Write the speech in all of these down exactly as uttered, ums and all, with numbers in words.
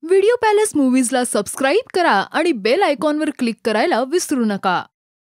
Video palace मूवीजला subscribe करा आणि bell आयकॉनवर क्लिक करायला विसरू नका.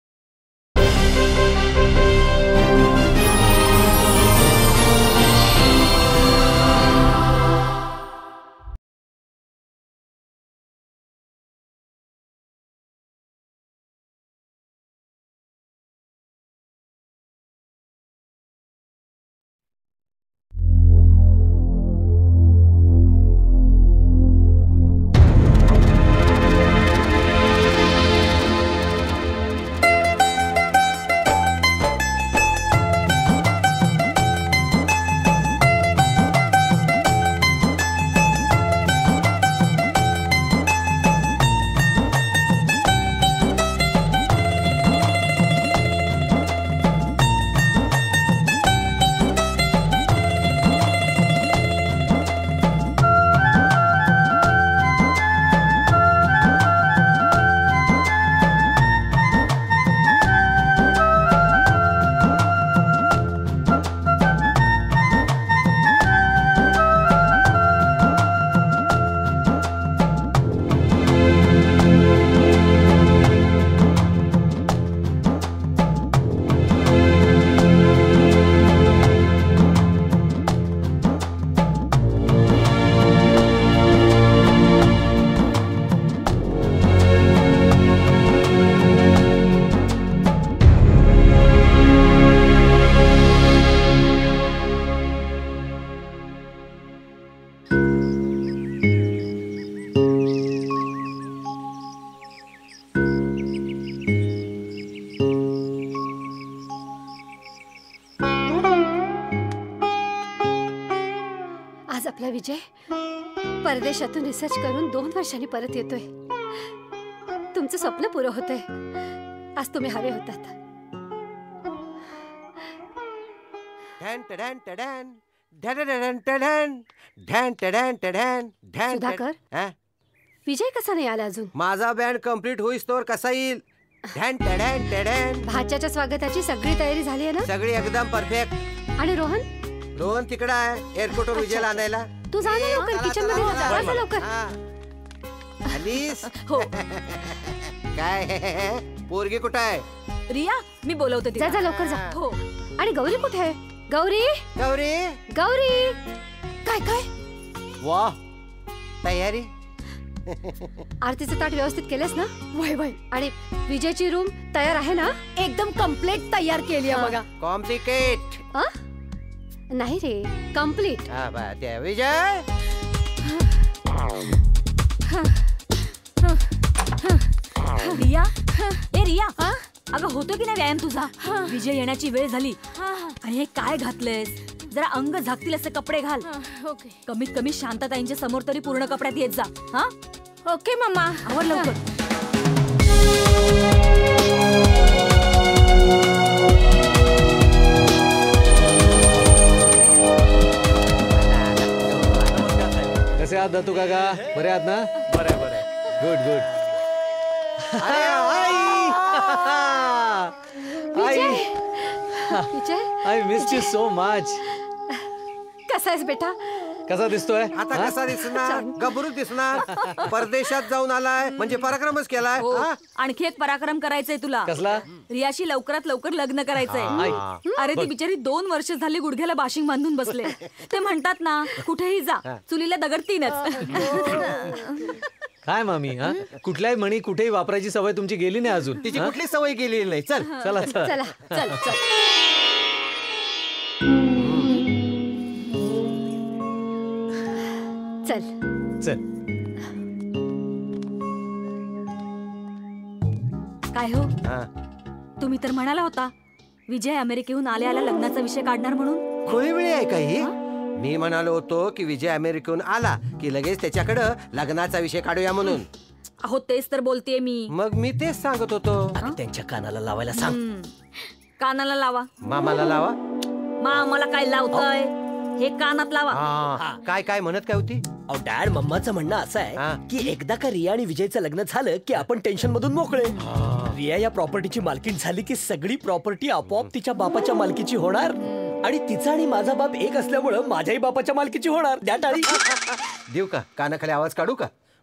आज आपला विजय परदेशातून रिसर्च करून दोन वर्षांनी परत येतोय. तुमचं स्वप्न पुरं होतंय. आज तुम्ही हवे होतात. सुधाकर, विजय कसा नाही आला अजून? माझा बँड कंप्लीट होईस तोवर कसा येईल? भाच्याच्या स्वागताची सगळी तयारी झाली आहे ना? सगळी एकदम परफेक्ट. आणि रोहन? रोहन तिकडे आहे एअरपोर्टवर विजयला आणायला. तू जा ना लवकर, किचन मध्ये जा. जा लवकर. आलीस? हो. काय पोरगी कुठे आहे? रिया, मी बोलवते तिला. जा जा लवकर जा. हो. आणि गौरी कुठे आहे? गौरी गौरी गौरी काय काय? वाह, तयारी. आरतीचं ताट व्यवस्थित केलंस ना? वय वय. आणि विजयची रूम तयार आहे ना? एकदम कम्प्लीट तयार केली आहे बघा. कॉम्प्लिकेट नाही रे, कम्प्लीट. हा बा त्या विजय. रिया, ए रिया, अगं होतो की नाही व्यायाम तुझा? विजय येण्याची वेळ झाली आणि हे काय घातलंयस? जरा अंग झाकतील असे कपडे घाल. ओके. कमीत कमी शांतताईंच्या समोर तरी पूर्ण कपड्यात येत जा. हा ओके मम्मा. आवर लवकर. कसे आहात दत्तू काका? बरे आहात ना? बरे बरे. Good good. I miss you so much. कसा आहेस बेटा? कसा दिसतोय आता? कसा दिसणार? गबरू दिसणार. परदेशात जाऊन आलाय म्हणजे पराक्रमच केलाय. आणखी एक पराक्रम करायचंय तुला. कसला? रियाशी लवकरात लवकर लग्न करायचंय. अरे ती बिचारी दोन वर्ष झाली गुडघ्याला बाशिंग बांधून बसले. ते म्हणतात ना, कुठेही जा चुलीला दगडतीनच. काय मामी, हा कुठल्याही म्हणी कुठेही वापरायची सवय तुमची गेली नाही अजून? तिची कुठली सवय गेलेली नाही. चल चला चला चल चल. चल चल. काय हो, तुम्ही तर म्हणाला होता विजय अमेरिकेहून आल्या आल्या लग्नाचा विषय काढणार म्हणून. खोळी वेळी आहे काही. मी म्हणालो होतो की विजय अमेरिकेहून आला की लगेच त्याच्याकडं लग्नाचा विषय काढूया म्हणून. अहो तेच तर बोलतेय मी. मग मी तेच सांगत होतो. त्यांच्या कानाला लावायला सांग. कानाला लावा. मामाला लावा. मामाला काय लावतोय? हे कानात लावा. काय काय म्हणत काय होती? अहो डॅड, मम्माचं म्हणणं असं आहे की एकदा का रिया आणि विजयचं लग्न झालं की आपण टेन्शन मधून मोकळे. रिया या प्रॉपर्टीची मालकीण झाली की सगळी प्रॉपर्टी आपोआप तिच्या बापाच्या मालकीची होणार. आणि तिचा आणि माझा बाप एक असल्यामुळे माझ्याही बापाच्या मालकीची होणार. द्या टाळी. देऊ का? कानाखाली आवाज काढू का?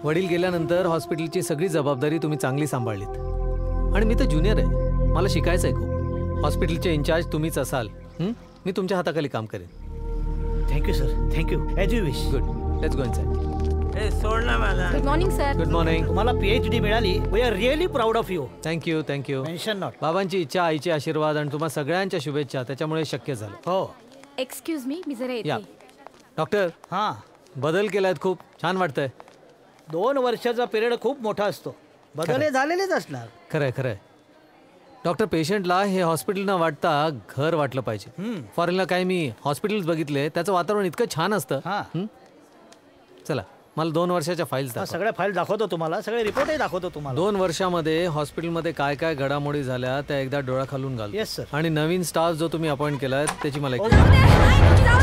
वडील गेल्यानंतर हॉस्पिटलची सगळी जबाबदारी तुम्ही चांगली सांभाळलीत आणि मी तर ज्युनियर आहे, मला शिकायचं आहे खूप. हॉस्पिटलचे इन्चार्ज तुम्हीच असाल. हं? मी तुमच्या हाताखाली काम करेन. Thank you sir, thank you. As you wish. Good, let's go inside. सोड ना मला. Good morning sir. Good morning. तुम्हाला पीएचडी मिळाली. We are really proud of you. Thank you thank you. Mention not. बाबांची इच्छा, आईचे आशीर्वाद आणि तुम्हा सगळ्यांच्या शुभेच्छा, त्याच्यामुळे शक्य झालं. हो. एक्सक्यूज मी मी जरा या येते. डॉक्टर, हां, बदल केलायत, खूप छान वाटतंय. दोन वर्षाचा पिरियड खूप मोठा असतो. बदल हे झालेलेच असणार. खरंय खरंय. डॉक्टर, पेशंटला हे हॉस्पिटल न वाटता घर वाटलं पाहिजे. फॉरेनला काही मी हॉस्पिटल्स बघितले, त्याचं वातावरण इतकं छान असतं. हां, चला, मला दोन वर्षाच्या फाईल्स हा, दाखवा. सगळ्या फाईल दाखवतो तुम्हाला, सगळे रिपोर्टही दाखवतो तुम्हाला. दोन वर्षामध्ये हॉस्पिटलमध्ये काय काय घडामोडी झाल्या त्या एकदा डोळा खालून घाल. Yes sir. आणि नवीन स्टाफ जो तुम्ही अपॉइंट केलाय त्याची मला एक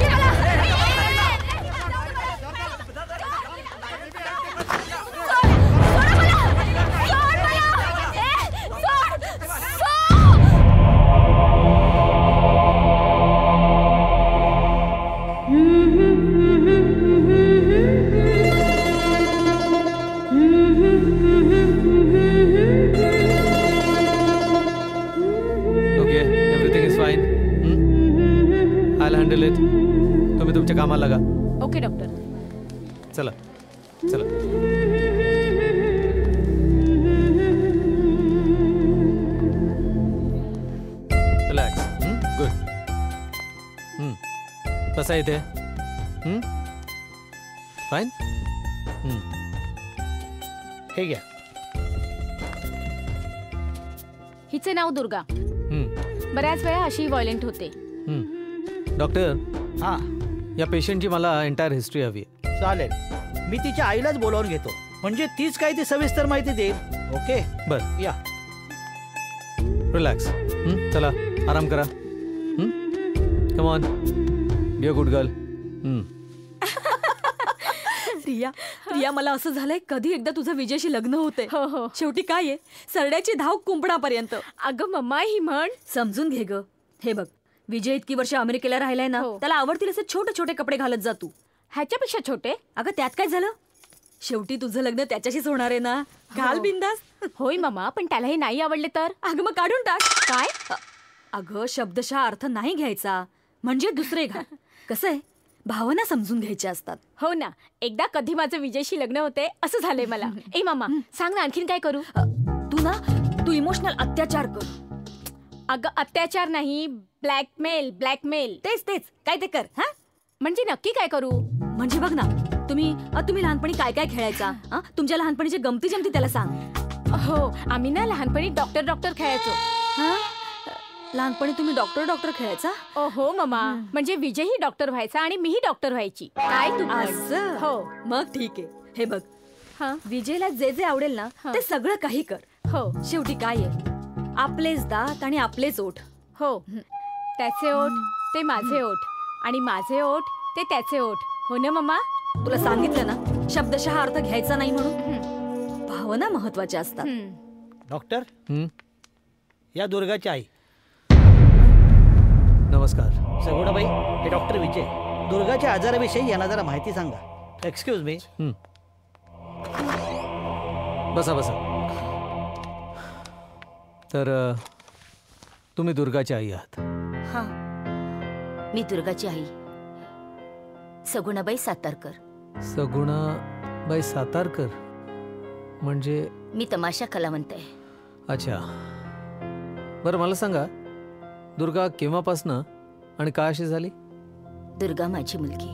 okay, everything is fine. I will handle it. तुम्ही तुमच्या कामाला लागा. Okay doctor. चला चला. रिलॅक्स. गुड. कसा इथे? फाईन. हे घ्या. हिचे नाव दुर्गा. हम्म. बऱ्याच वेळा अशी व्हायलेंट होते. हम्म. डॉक्टर, हां, या पेशंटची मला एंटायर हिस्ट्री हवी आहे. चालेल. मी तिच्या आईलाच बोलावून घेतो, म्हणजे तीच काय ती सविस्तर माहिती देईल. ओके. बर, या. रिलॅक्स. चला, आराम करा. Come on, be a good girl. Riya Riya मला असं झालंय, कधी एकदा तुझं विजयशी लग्न होते. हो हो. शेवटी काय आहे, सरड्याची धाव कुंपणापर्यंत. अगं मम्मा, ही म्हण समजून घे ग. हे बघ, विजय इतकी वर्ष अमेरिकेला राहिलाय ना, त्याला आवडतील असे छोटे छोटे कपडे घालत जा तू. ह्याच्यापेक्षा छोटे? अगं त्यात काय झालं, शेवटी तुझं लग्न त्याच्याशीच होणार आहे ना. घाल बिंदास. होय मामा, पण त्याला हे नाही आवडले तर? अगं मग काढून टाक. काय? अगं शब्दशः अर्थ नाही घ्यायचा, म्हणजे दुसरे घाल. कसं आहे, भावना समजून घ्यायच्या असतात. हो ना, एकदा कधी माझं विजयशी लग्न होते असं झालंय मला. ए मामा, सांग ना आणखीन काय करू? तू ना तू इमोशनल अत्याचार कर. अगं अत्याचार नाही, ब्लॅकमेल. ब्लॅकमेल. तेच तेच काय ते कर. हा, म्हणजे नक्की काय करू? म्हणजे बघ ना, तुम्ही तुम्ही लहानपणी काय काय खेळायचा, तुमच्या लहानपणीचे गमती जमती त्याला सांग. हो, आम्ही ना लहानपणी डॉक्टर डॉक्टर खेळायचो. हा, लहानपणी तुम्ही डॉक्टर डॉक्टर खेळायचा? हो मामा, म्हणजे विजयही डॉक्टर व्हायचा आणि मीही डॉक्टर व्हायची. काय तू असं? हो. मग ठीक आहे. हे बघ, विजयला जे जे आवडेल ना ते सगळं काही कर. हो, शेवटी काय आहे, आपलेच दात आणि आपलेच ओठ. हो, त्याचे ओठ ते माझे ओठ आणि माझे ओठ ते त्याचे ओठ. हो ना मम्मा? तुला सांगितलं ना, शब्दशः अर्थ घ्यायचा नाही म्हणून. भावना महत्वाच्या असतात. डॉक्टर, या दुर्गाची आई. नमस्कार. सगुणाबाई, हे डॉक्टर विजय. दुर्गाच्या आजाराविषयी यांना जरा माहिती सांगा. Excuse me. बसा बसा. तर तुम्ही दुर्गाची आई आहात? हा, मी दुर्गाची आई सगुणाबाई सातारकर. सगुणाबाई सातारकर म्हणजे? मी तमाशा कलावंत आहे. अच्छा, बरं मला सांगा, दुर्गा केव्हापासनं आणि का अशी झाली? दुर्गा माझी मुलगी.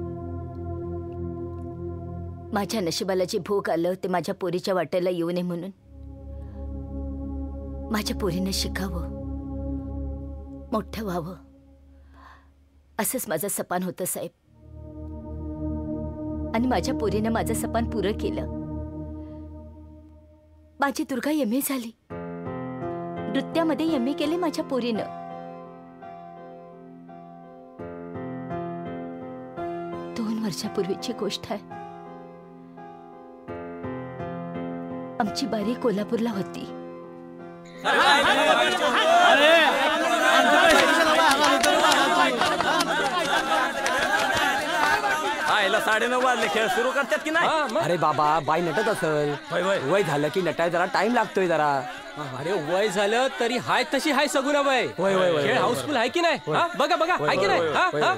माझ्या नशिबाला जे भोग आलं ते माझ्या पोरीच्या वाट्याला येऊ नये म्हणून माझ्या पोरीनं शिकावं, मोठं व्हावं, असंच माझं सपान होतं साहेब. आणि माझ्या पोरीनं माझं सपान पुरं केलं. माझी दुर्गा एम ए झाली. नृत्यामध्ये एम ए केले माझ्या पोरीनं. दोन वर्षापूर्वीची गोष्ट आहे. आमची बारी कोल्हापूरला होती. आईला साडेनऊ वाजले खेळ सुरू करतात की नाही? अरे बाबा बाई नटत असेल. वय झालं की नटाय जरा टाइम लागतोय जरा. अरे वय झालं तरी हाय तशी हाय सगुना बाई. खेळ हाऊसफुल आहे की नाही? बघा बघा आहे की नाही?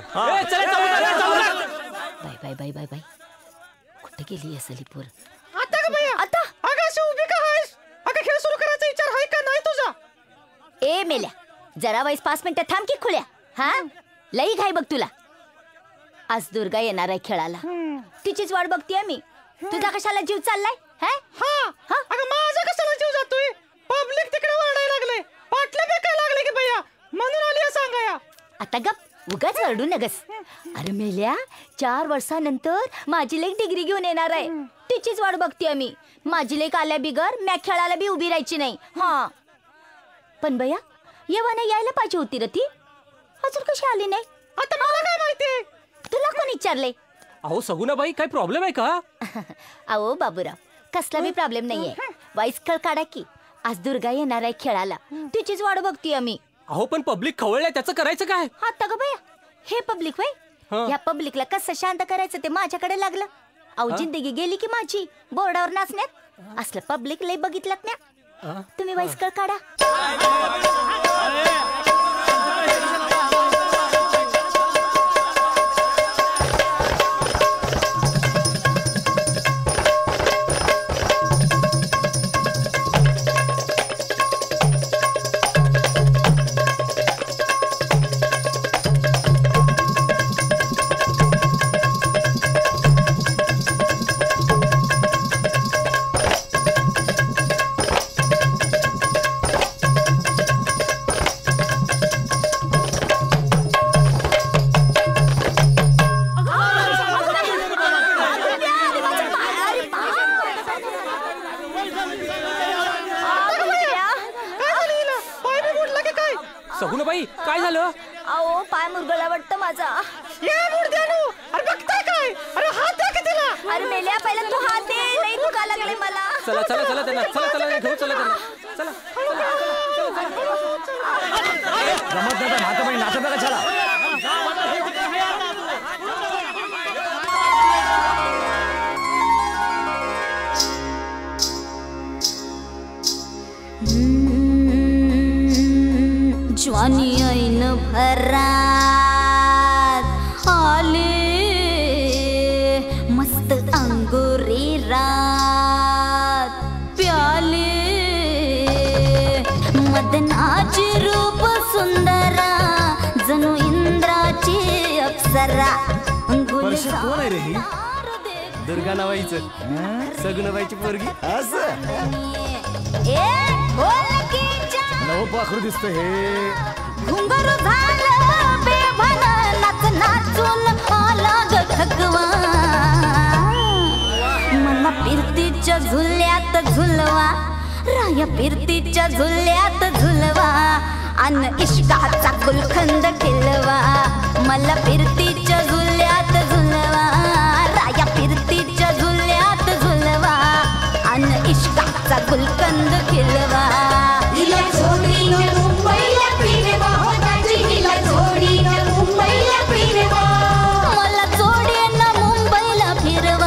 Bye bye bye bye bye. कुठे गेली असली पोर? आता का भैया? आता अगं अशी उभी का आहेस? अगं खेळ सुरू करायचा विचार आहे का नाही तुझा? ए मेल्या जरा वाईस पाच मिनिटं थांब की खुल्या. हा लई घाई बघ तुला. आज दुर्गा येणार आहे खेळाला. तिचीच वाट बघतीये मी. तुझा कशाला जीव चाललाय? हा अगं माझा कशाला जीव जातोय? पब्लिक तिकडे ओरडायला लागले, पाटले फेकायला लागले की भैया, म्हणून आली सांगाया. आता गप उगाच रडू नगस. अरे मेल्या चार वर्षानंतर माझी लेक डिग्री घेऊन येणार आहे. तिचीच वाट बघतीये मी. माझी लेक आल्या बिगर मॅ खेळाला बी उभी राहायची नाही. हा पण भैया येवाने यायला पाहिजे होती रे ती. अजून कशी आली नाही? आता मला काय माहिती? तुला कोण विचारले? अहो सगुना बाई काय प्रॉब्लेम आहे का? अहो बाबूराव कसला बी प्रॉब्लेम नाहीये. वाईस खेळ काढा की. आज दुर्गा येणार आहे खेळाला. तिचीच वाट बघतीये मी. अहो पण पब्लिक खवळलंय त्याचं करायचं काय? आता ग भैया हे पब्लिक होय. या पब्लिकला कसं शांत करायचं ते माझ्याकडे लागलं. अहो जिंदगी गेली की माझी बोर्डावर नाचण्यात. असलं पब्लिक लई बघितलं ना. तुम्ही वाईस खेळ काढा. सगुनाबाई काय झालं? अहो पाय मुरगळला वाटतं माझा. अरे बघताय काय? अरे हात द्या की तिला. अरे मेल्या पहिला तू हात दे. लई दुखा लागले मला. चला चला चला त्यांना चला चला घेऊ चला त्यांना चला. रमत दादा नाकाबाई नाचत बघा चला. ज्वानी ऐन भरात आले मस्त अंगुरी रात प्याले मदनाची रूप सुंदरा जणू इंद्राची अप्सरा. वर्ष कोण आहे रे ही? दुर्गा नावाईचं सगुनाबाईची पोरगी. असं ए बोल की नव पाखरू दिसत हे. घुंगरू झालं बेभान नाच नाचून आला ग थकवा. मला फिरतीच्या झुल्यात झुलवा राया फिरतीच्या झुल्यात झुलवा. अन इश्काचा गुलखंद खिलवा. मला फिरतीच्या झुल्यात झुलवा राया फिरतीच्या झुल्यात झुलवा. अन इश्काचा गुलकंद खिलवा. हिला जोडीनं मुंबईला फिरवा हो दाजी. हिला जोडीनं मुंबईला फिरवा. मला जोडीनं मुंबईला फिरवा.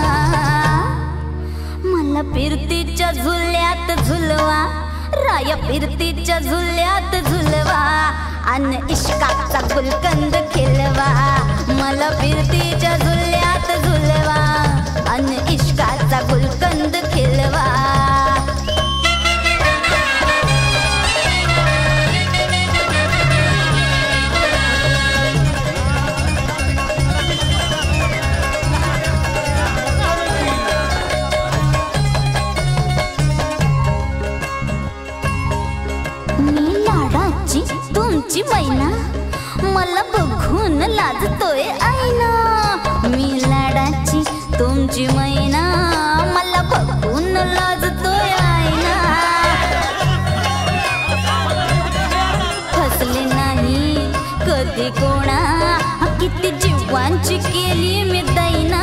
मला फिरतीच्या झुल्यात झुलवा राया फिरतीच्या झुल्यात झुलवा. अन इश्काचा गुलकंद खिलवा. मला फिरतीच्या झुल्यात झुलवा अन इश्काचा गुलकंद खिलवा. तुमची मैना मला बघून लाजतोय आईना. मी लाडाची तुमची मैना मला बघून लाजतोय आईना. फसले नाही कधी कोणा किती जीवांची केली मी दैना.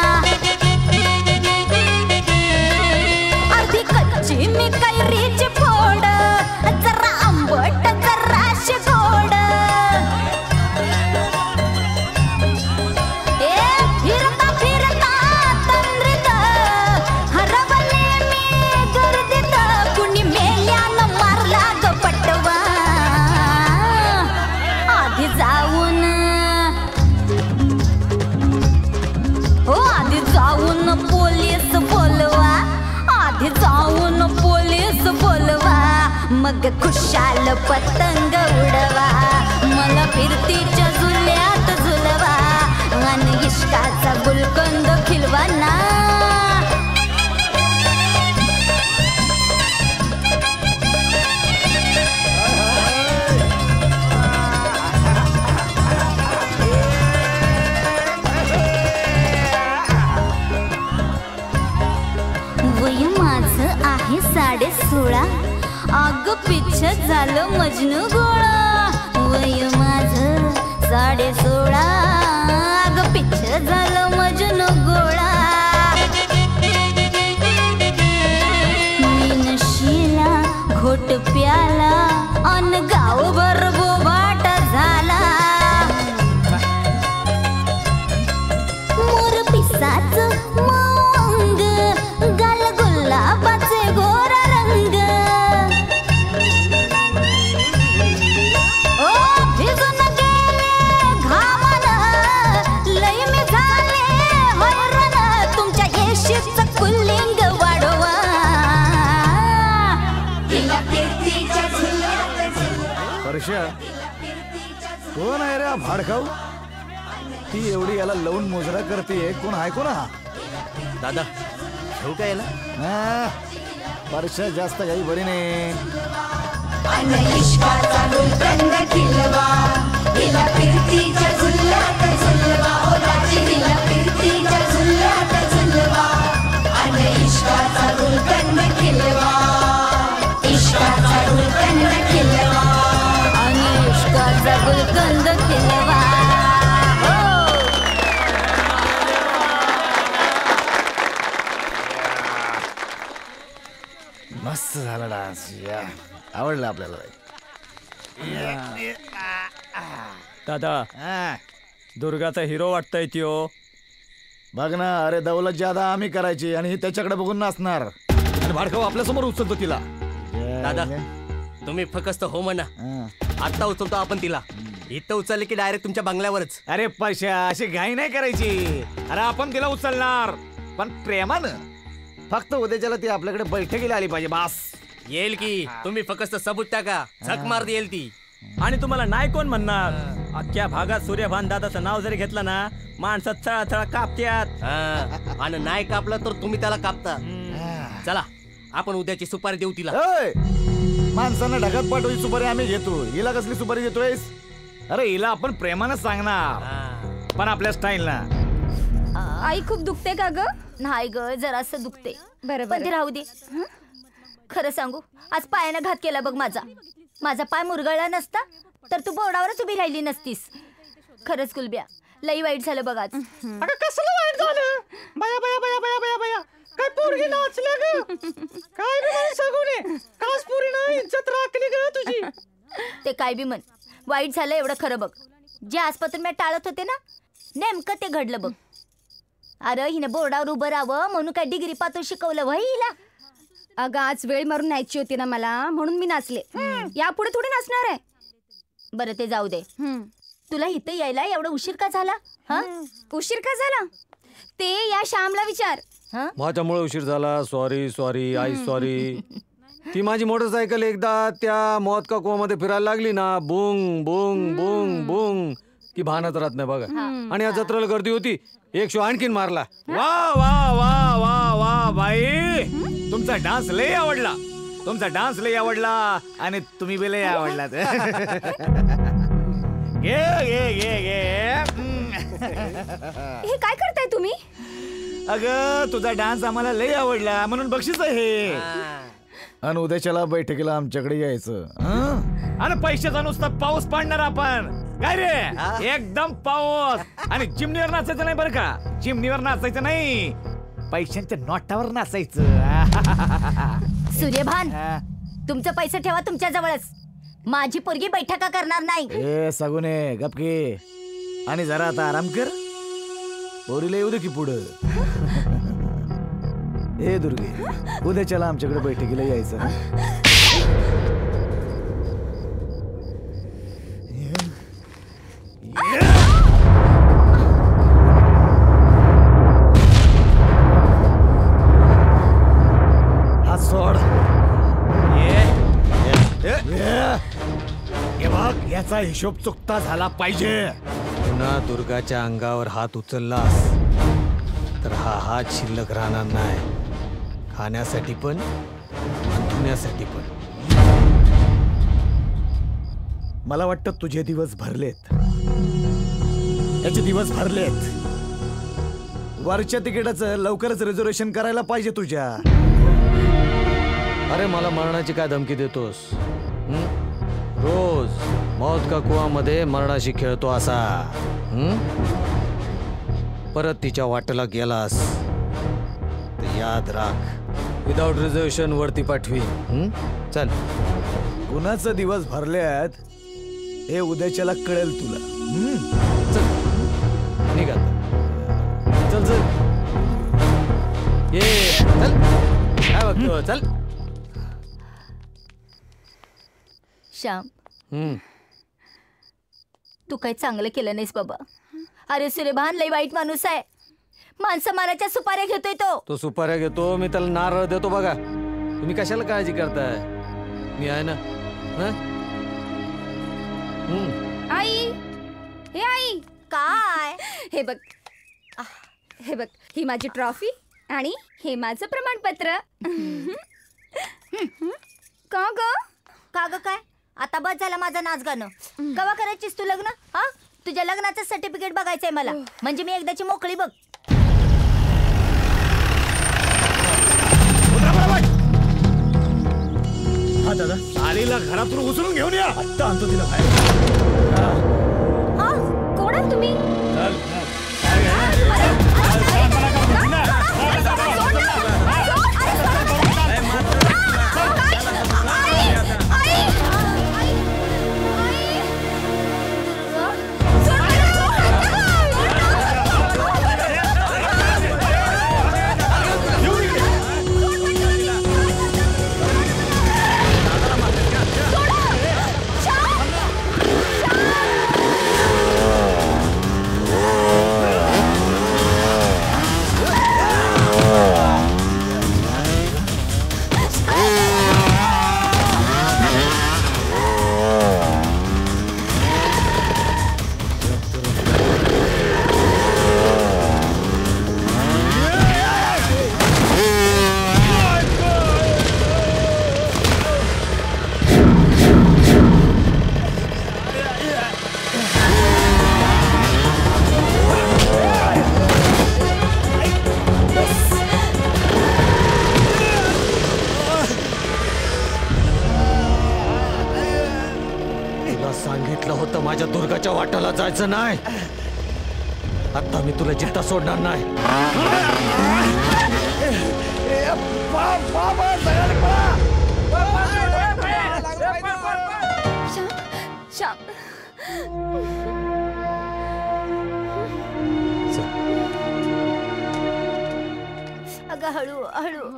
अर्धी कच्ची मी कैरीची फोड जरा आंबट जराशी गोड. ए जाऊन पोलीस बोलवा मग खुशाल पतंग उडवा मला फिरतीच्या झुल्यात झुलवा आणि इश्काचा गुलकंद खिलवा ना वय माझं आहे साडे सोळा अग पिच्छ झालं मजनू गोळा वय माझं साडे सोळा अग पिच्छ झालं मजनू गोळा मी नशीला घोट प्याला अन गावभर बोबाट झाला मोर पिसाच मौंग गाल गुलाबाचे गोरा रंग ओ भिजून गेले घामानं लय मी झाले हैराण तुमच्या येशीचं कुल्लिंग वाढवा वर्षा कोण आहे रे हा भाडखाऊ ती एवढी याला लावून मुजरा करते कोण आहे कोण हा दादा ठेवू का याला वर्षा जास्त काही बरी नाही इश्काचा गुलकंद खिलवा हिला फिरतीच्या झुल्यात झुलवा ओ दाजी हिला फिरतीच्या झुल्यात झुलवा आणि इश्काचा गुलकंद खिलवा इश्काचा गुलकंद खिलवा आणि इश्काचा गुलकंद खिलवा मस्त झाला डान्स या आवडला आपल्याला दादा दुर्गाचा हिरो वाटतोय त्यो बघ ना अरे दौलत ज्यादा आम्ही करायची आणि ही त्याच्याकडे बघून नाचणार आणि भाडखाऊ आपल्या समोर उचलतो तिला दादा तुम्ही फक्त हो म्हणा आता उचलतो आपण तिला इथं उचलले की डायरेक्ट तुमच्या बंगल्यावरच अरे पैशा अशी घाई नाही करायची अरे आपण तिला उचलणार पण प्रेमानं फक्त उद्याच्याला ती आपल्याकडे बैठकीला आली पाहिजे बास येईल की तुम्ही फक्त सबूत टाका झक मार येईल ती आणि तुम्हाला नाही कोण म्हणणार अख्ख्या भागात सूर्यभान दादाचं नाव जरी घेतलं ना माणसात थळा थळा कापत्यात आणि नाही कापलं तर तुम्ही त्याला कापता चला आपण उद्याची सुपारी देऊ तिला माणसांना ढगात पाठवली सुपारी आम्ही घेतो हिला कसली सुपारी देतोयस अरे हिला आपण प्रेमानं सांगणार पण आपल्या स्टाईल ना आई खूप दुखते का ग नाही ग जरासं दुखते बरं पण ते राहू दे खरं सांगू आज पायानं घात केला बघ माझा माझा पाय मुरगळला नसता तर तू बोर्डावरच उभी राहिली नसतीस खरंच कुलब्या लई वाईट झालं बघ आज अगं कसलं वाईट झालं बया बया बया बया बया बया काय पोरगी नाचल्या ग काय बी म्हण सगुने कास पोरीनं इज्जत राखली ग तुझी ते काय बी म्हण वाईट झालं एवढं खरं बघ जे आजपासून मी टाळत होते ना नेमकं ते घडलं बघ अरे हिने बोर्डावर उभं राहावं म्हणून काय डिग्री पातून शिकवलं वय हिला अगं आज वेळ मारून न्यायची होती ना मला म्हणून मी नाचले यापुढे थोडी नाचणार आहे बरं ते जाऊ दे तुला इथं यायला एवढा उशीर का झाला हा उशीर का झाला ते या श्यामला विचार माझ्यामुळे उशीर झाला सॉरी सॉरी आई सॉरी ती माझी मोटरसायकल एकदा त्या मौत का कुवामध्ये फिरायला लागली ना बुंग बुंग बुंग बुंग की भानच राहत नाही बघा आणि या जत्रेला गर्दी होती एक शो आणखीन मारला वा वा वा वा वा बाई तुमचा डान्स लय आवडला तुमचा डान्स लय आवडला आणि तुम्ही बी लय आवडलात घे घे घे घे हे काय करताय तुम्ही अगं तुझा डान्स आम्हाला लय आवडला म्हणून बक्षीस आहे हे आणि उद्याच्याला बैठकीला आमच्याकडे यायचं आणि पैशाचा नुसता पाऊस पाडणार आपण काय रे एकदम पाऊस आणि चिमणीवर नाचायचं नाही बरं का चिमणीवर नाचायचं नाही पैशांच्या नोटावर नाचायचं सूर्यभान तुमचं पैसे ठेवा तुमच्या जवळच माझी पोरगी बैठका करणार नाही ए सगुने गपके आणि जरा आता आराम कर पोरीला येऊ दे की पुढं ए दुर्गे उद्याच्याला आमच्याकडे बैठकीला यायचं सोड हे बघ याचा हिशोब चुकता झाला पाहिजे. पुन्हा दुर्गाच्या अंगावर हात उचललास तर हा हात शिल्लक राहणार नाही, खाण्यासाठी पण धुण्यासाठी पण. मला वाटतं तुझे दिवस भरलेत, याचे दिवस भरलेत. वरच्या तिकिटाचं लवकरच रिझर्वेशन करायला पाहिजे तुझ्या. अरे मला मरणाची काय धमकी देतोस? हं? रोज मौत का कुआ मध्ये मरणाशी खेळतो असा. हं? परत तिच्या वाटेला गेलास तर याद राख, विदाउट रिझर्वेशन वरती पाठवी. हं? चल. कुणाचं दिवस भरल्यात हे उद्याच्याला कळेल तुला. चल निघ आता. चल चल ये चल. काय बघतो? चल. श्याम, हम्म तू काही चांगलं केलं नाहीस बाबा. अरे सूर्यभान लई वाईट माणूस आहे. माणसं माराच्या सुपाऱ्या घेतोय तो. तो सुपाऱ्या घेतो, मी त्याला नारळ देतो. बघा तुम्ही कशाला काळजी करताय, मी आहे ना. हं? आई, हे आई काय हे बघ, हे बघ, ही माझी ट्रॉफी आणि हे माझं प्रमाणपत्र. का ग का ग काय आता बस झाला माझं नाच गाणं. कवा करायचीस तू लग्न? हा, तुझ्या लग्नाचं सर्टिफिकेट बघायचंय मला, म्हणजे मी एकदाची मोकळी बघ. हा दादा, आलीला घरातून उचलून घेऊन या. आत्ता आणतो तिला बाहेर. हा, कोण आहे तुम्ही? सांगितलं होतं माझ्या दुर्गाच्या वाटाला जायचं नाही. आता मी तुला जिद्द सोडणार नाही. श्याम, अगं हळू हळू.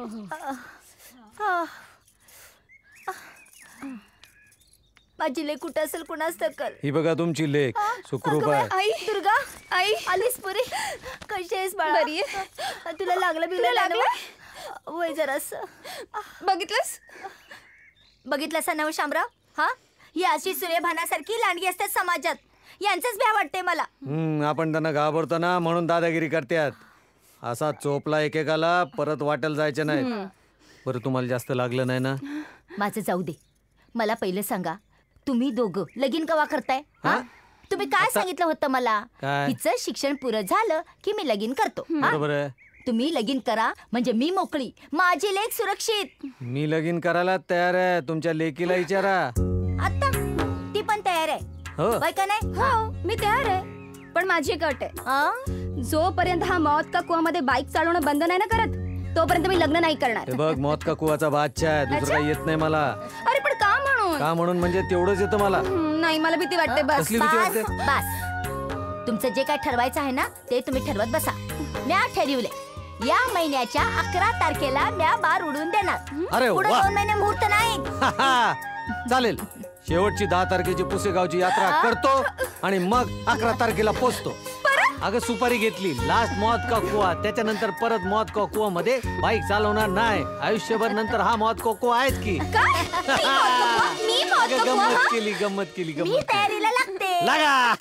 माझी लेक कुठं असेल कुणाच तक्कल. ही बघा तुमची लेक सुखरूप आहे. आई दुर्गा, आई आलीस पुरी. कशी आहेस बाळा? बरी आहे. तुला लागलं बिगलं लागलं वय जरास. बघितलंस बघितलंस नव शामराव? हा, ही अशी सूर्यभानासारखी लांडगी असतात समाजात. यांचंच भ्या वाटते मला. हम्म आपण त्यांना घाबरतो ना म्हणून दादागिरी करतात. असा चोपला एकेकाला परत वाटेल जायचं नाही. बरं तुम्हाला जास्त लागलं नाही ना? माझं जाऊ दे. मला पहिलं सांगा, तुम्ही दोघं लगीन कवा करताय? हा, तुम्ही काय सांगितलं होतं मला? हिचं शिक्षण पुरं झालं की मी लगीन करतो. बरोबर आहे. तुम्ही लगीन करा म्हणजे मी मोकळी, माझी लेक सुरक्षित. मी लगीन करायला तयार आहे. तुमच्या लेकीला विचारा. आता ती पण तयार आहे हो बाय का नाही? हो मी तयार आहे. पण माझी एक अट आहे. जोपर्यंत हा मौत का कुआ मध्ये बाईक चालवणं बंद नाही ना करत, तोपर्यंत मी लग्न नाही करणार. हे बघ मौत का कुवाचा बादशाह आहे. दुसरं काही येत नाही मला. अरे पण का म्हणून? का म्हणून म्हणजे तेवढंच येतं मला. नाही मला भीती वाटते. बस कसली भीती वाटते? बस तुमचं जे काय ठरवायचं आहे ना ते तुम्ही ठरवत बसा. म्या ठरवले या महिन्याच्या अकरा तारखेला म्या बार उडून देणार. अरे पुढे वा. दोन महिने मुहूर्त नाही. चालेल. शेवटची दहा तारखेची पुसेगावची यात्रा करतो आणि मग अकरा तारखेला पोचतो. अगं सुपारी घेतली, लास्ट मौत का कुआ, त्याच्यानंतर परत मौत का कुआ मध्ये बाईक चालवणार नाही. आयुष्यभर नंतर हा मौत का कुआ आहेच की. अगं गंमत केली गंमत केली मी गंमत तयारीला लागते. लागा.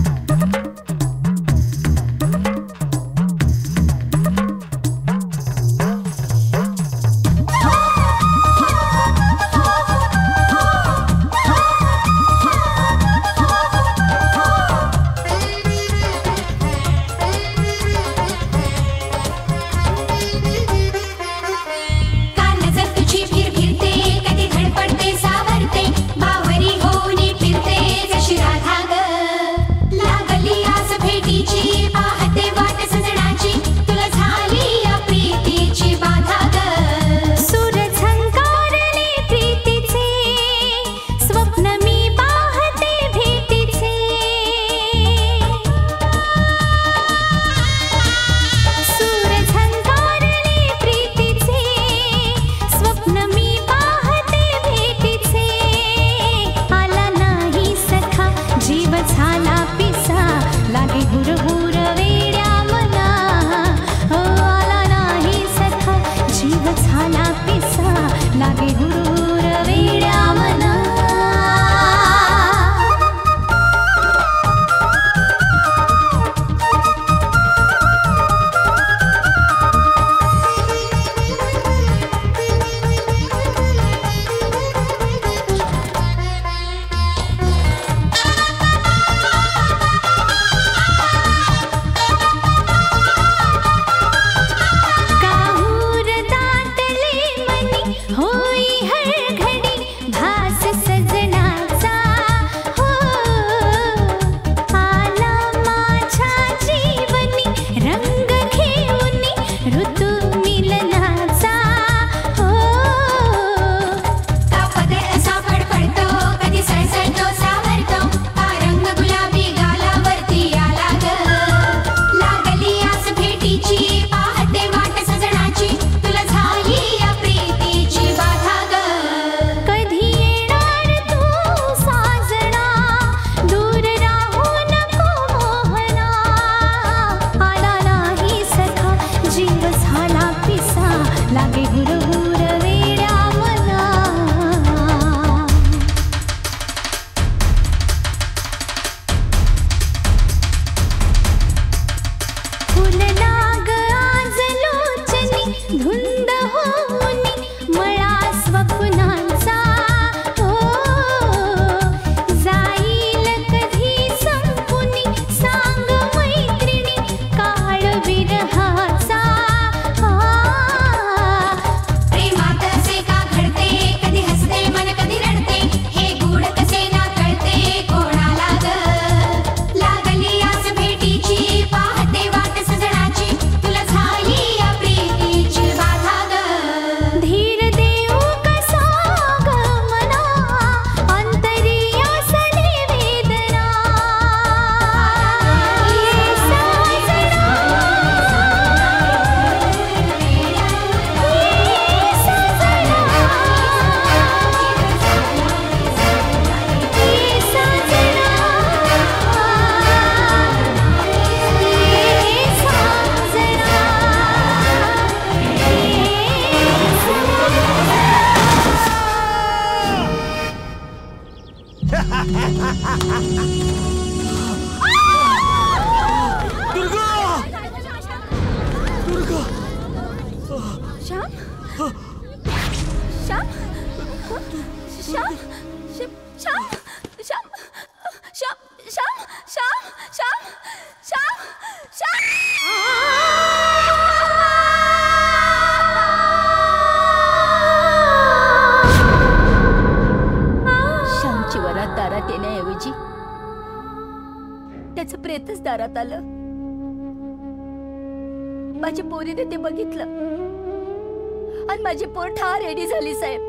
त्याचं प्रेतच दारात आलं. माझ्या पोरीने ते बघितलं आणि माझी पोर ठार रेडी झाली साहेब.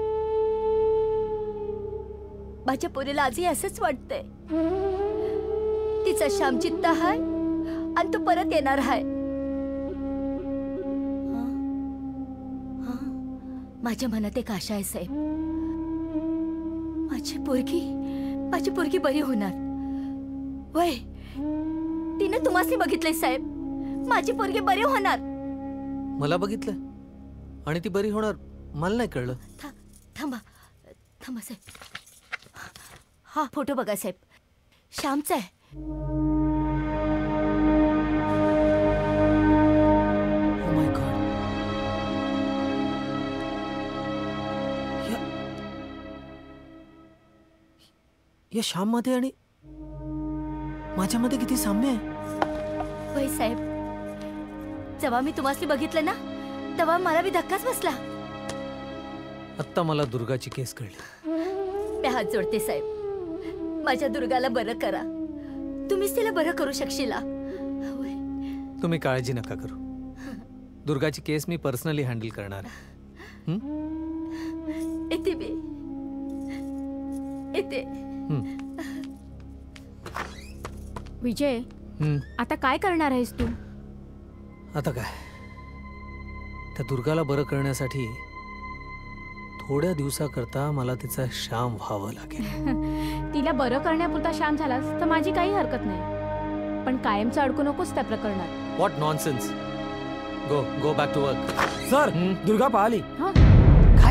माझ्या पोरीला आजही असंच वाटतंय तिचा श्याम चित्ता हाय आणि तो परत येणार हाय. माझ्या मनात एक आशा आहे साहेब, माझी पोरगी माझी पोरगी बरी होणार. वय तिने तुम्हाला बघितलंय साहेब. माझी पोरगी बरी होणार. मला बघितलं आणि ती बरी होणार मला नाही कळलं. थांबा थांबा साहेब. हा फोटो बघा साहेब. श्यामचा आहे. या श्याम मध्ये आणि माझ्यामध्ये किती साम्य आहे. होय साहेब. जेव्हा मी तुम्हाला बघितलं ना तेव्हा मला बी धक्काच बसला. आत्ता मला दुर्गाची केस कळली. मी हात जोडते साहेब. माझ्या दुर्गाला बरं करा. तुम्हीच तिला बरं करू शकशिला. तुम्ही काळजी नका करू. दुर्गाची केस मी पर्सनली हँडल करणार आहे. येते बी येते. विजय आता काय करणार आहेस तू? आता काय त्या दुर्गाला बरं करण्यासाठी थोड्या दिवसाकरता मला तिचा श्याम व्हावं लागेल. तिला बरं करण्यापुरता श्याम झालास तर माझी काही हरकत नाही, पण कायमचं अडकू नकोस त्या प्रकरणात. What nonsense. Go go back to work. Sir Durga पाहिली. काय?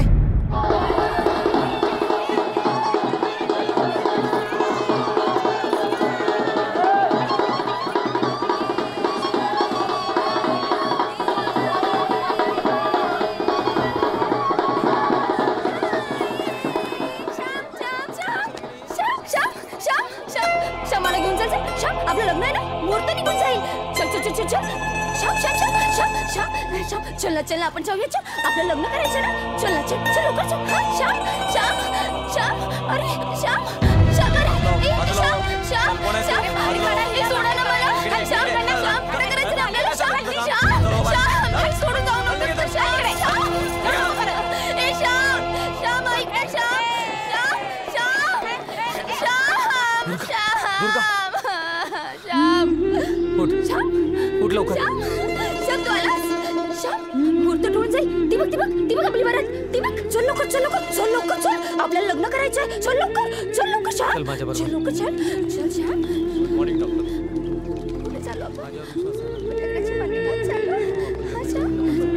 मला घेऊन चल. श्याम आपलं लग्न आहे ना, मुहूर्त निघून जाईल. चल चल चल चल चल. श्याम श्याम श्याम श्याम श्याम श्याम चल ना चल ना आपण जाऊया. चल आपलं लग्न करायचं ना. चल ना चल चल लवकर चल. हा श्याम श्याम श्याम. अरे श्याम श्याम. अरे ए श्याम श्याम श्याम. अरे काढा हे सोडा ना मला. श्याम काढा. श्याम काय करायचं ना आपल्याला. श्याम श्याम श्याम नाही सोडून जाऊ नको. श्याम श्याम ए श्याम श्याम ऐक ना. श्याम श्याम श्याम श्याम दुर्गा श्याम उठ श्याम उठ लवकर. श्याम श्याम तू आलास. श्याम मुहूर्त टळून जाईल. ती बघ ती बघ ती बघ आपली वरात. ती बघ. चल लवकर चल लवकर चल लवकर चल. आपल्याला लग्न करायचंय. चल लवकर चल लवकर श्याम. चल माझ्या बरोबर. चल लवकर चल चल श्याम. Morning doctor. कुठे चाललो आपण? लग्नाची पार्टी काय चाललो? हा श्याम.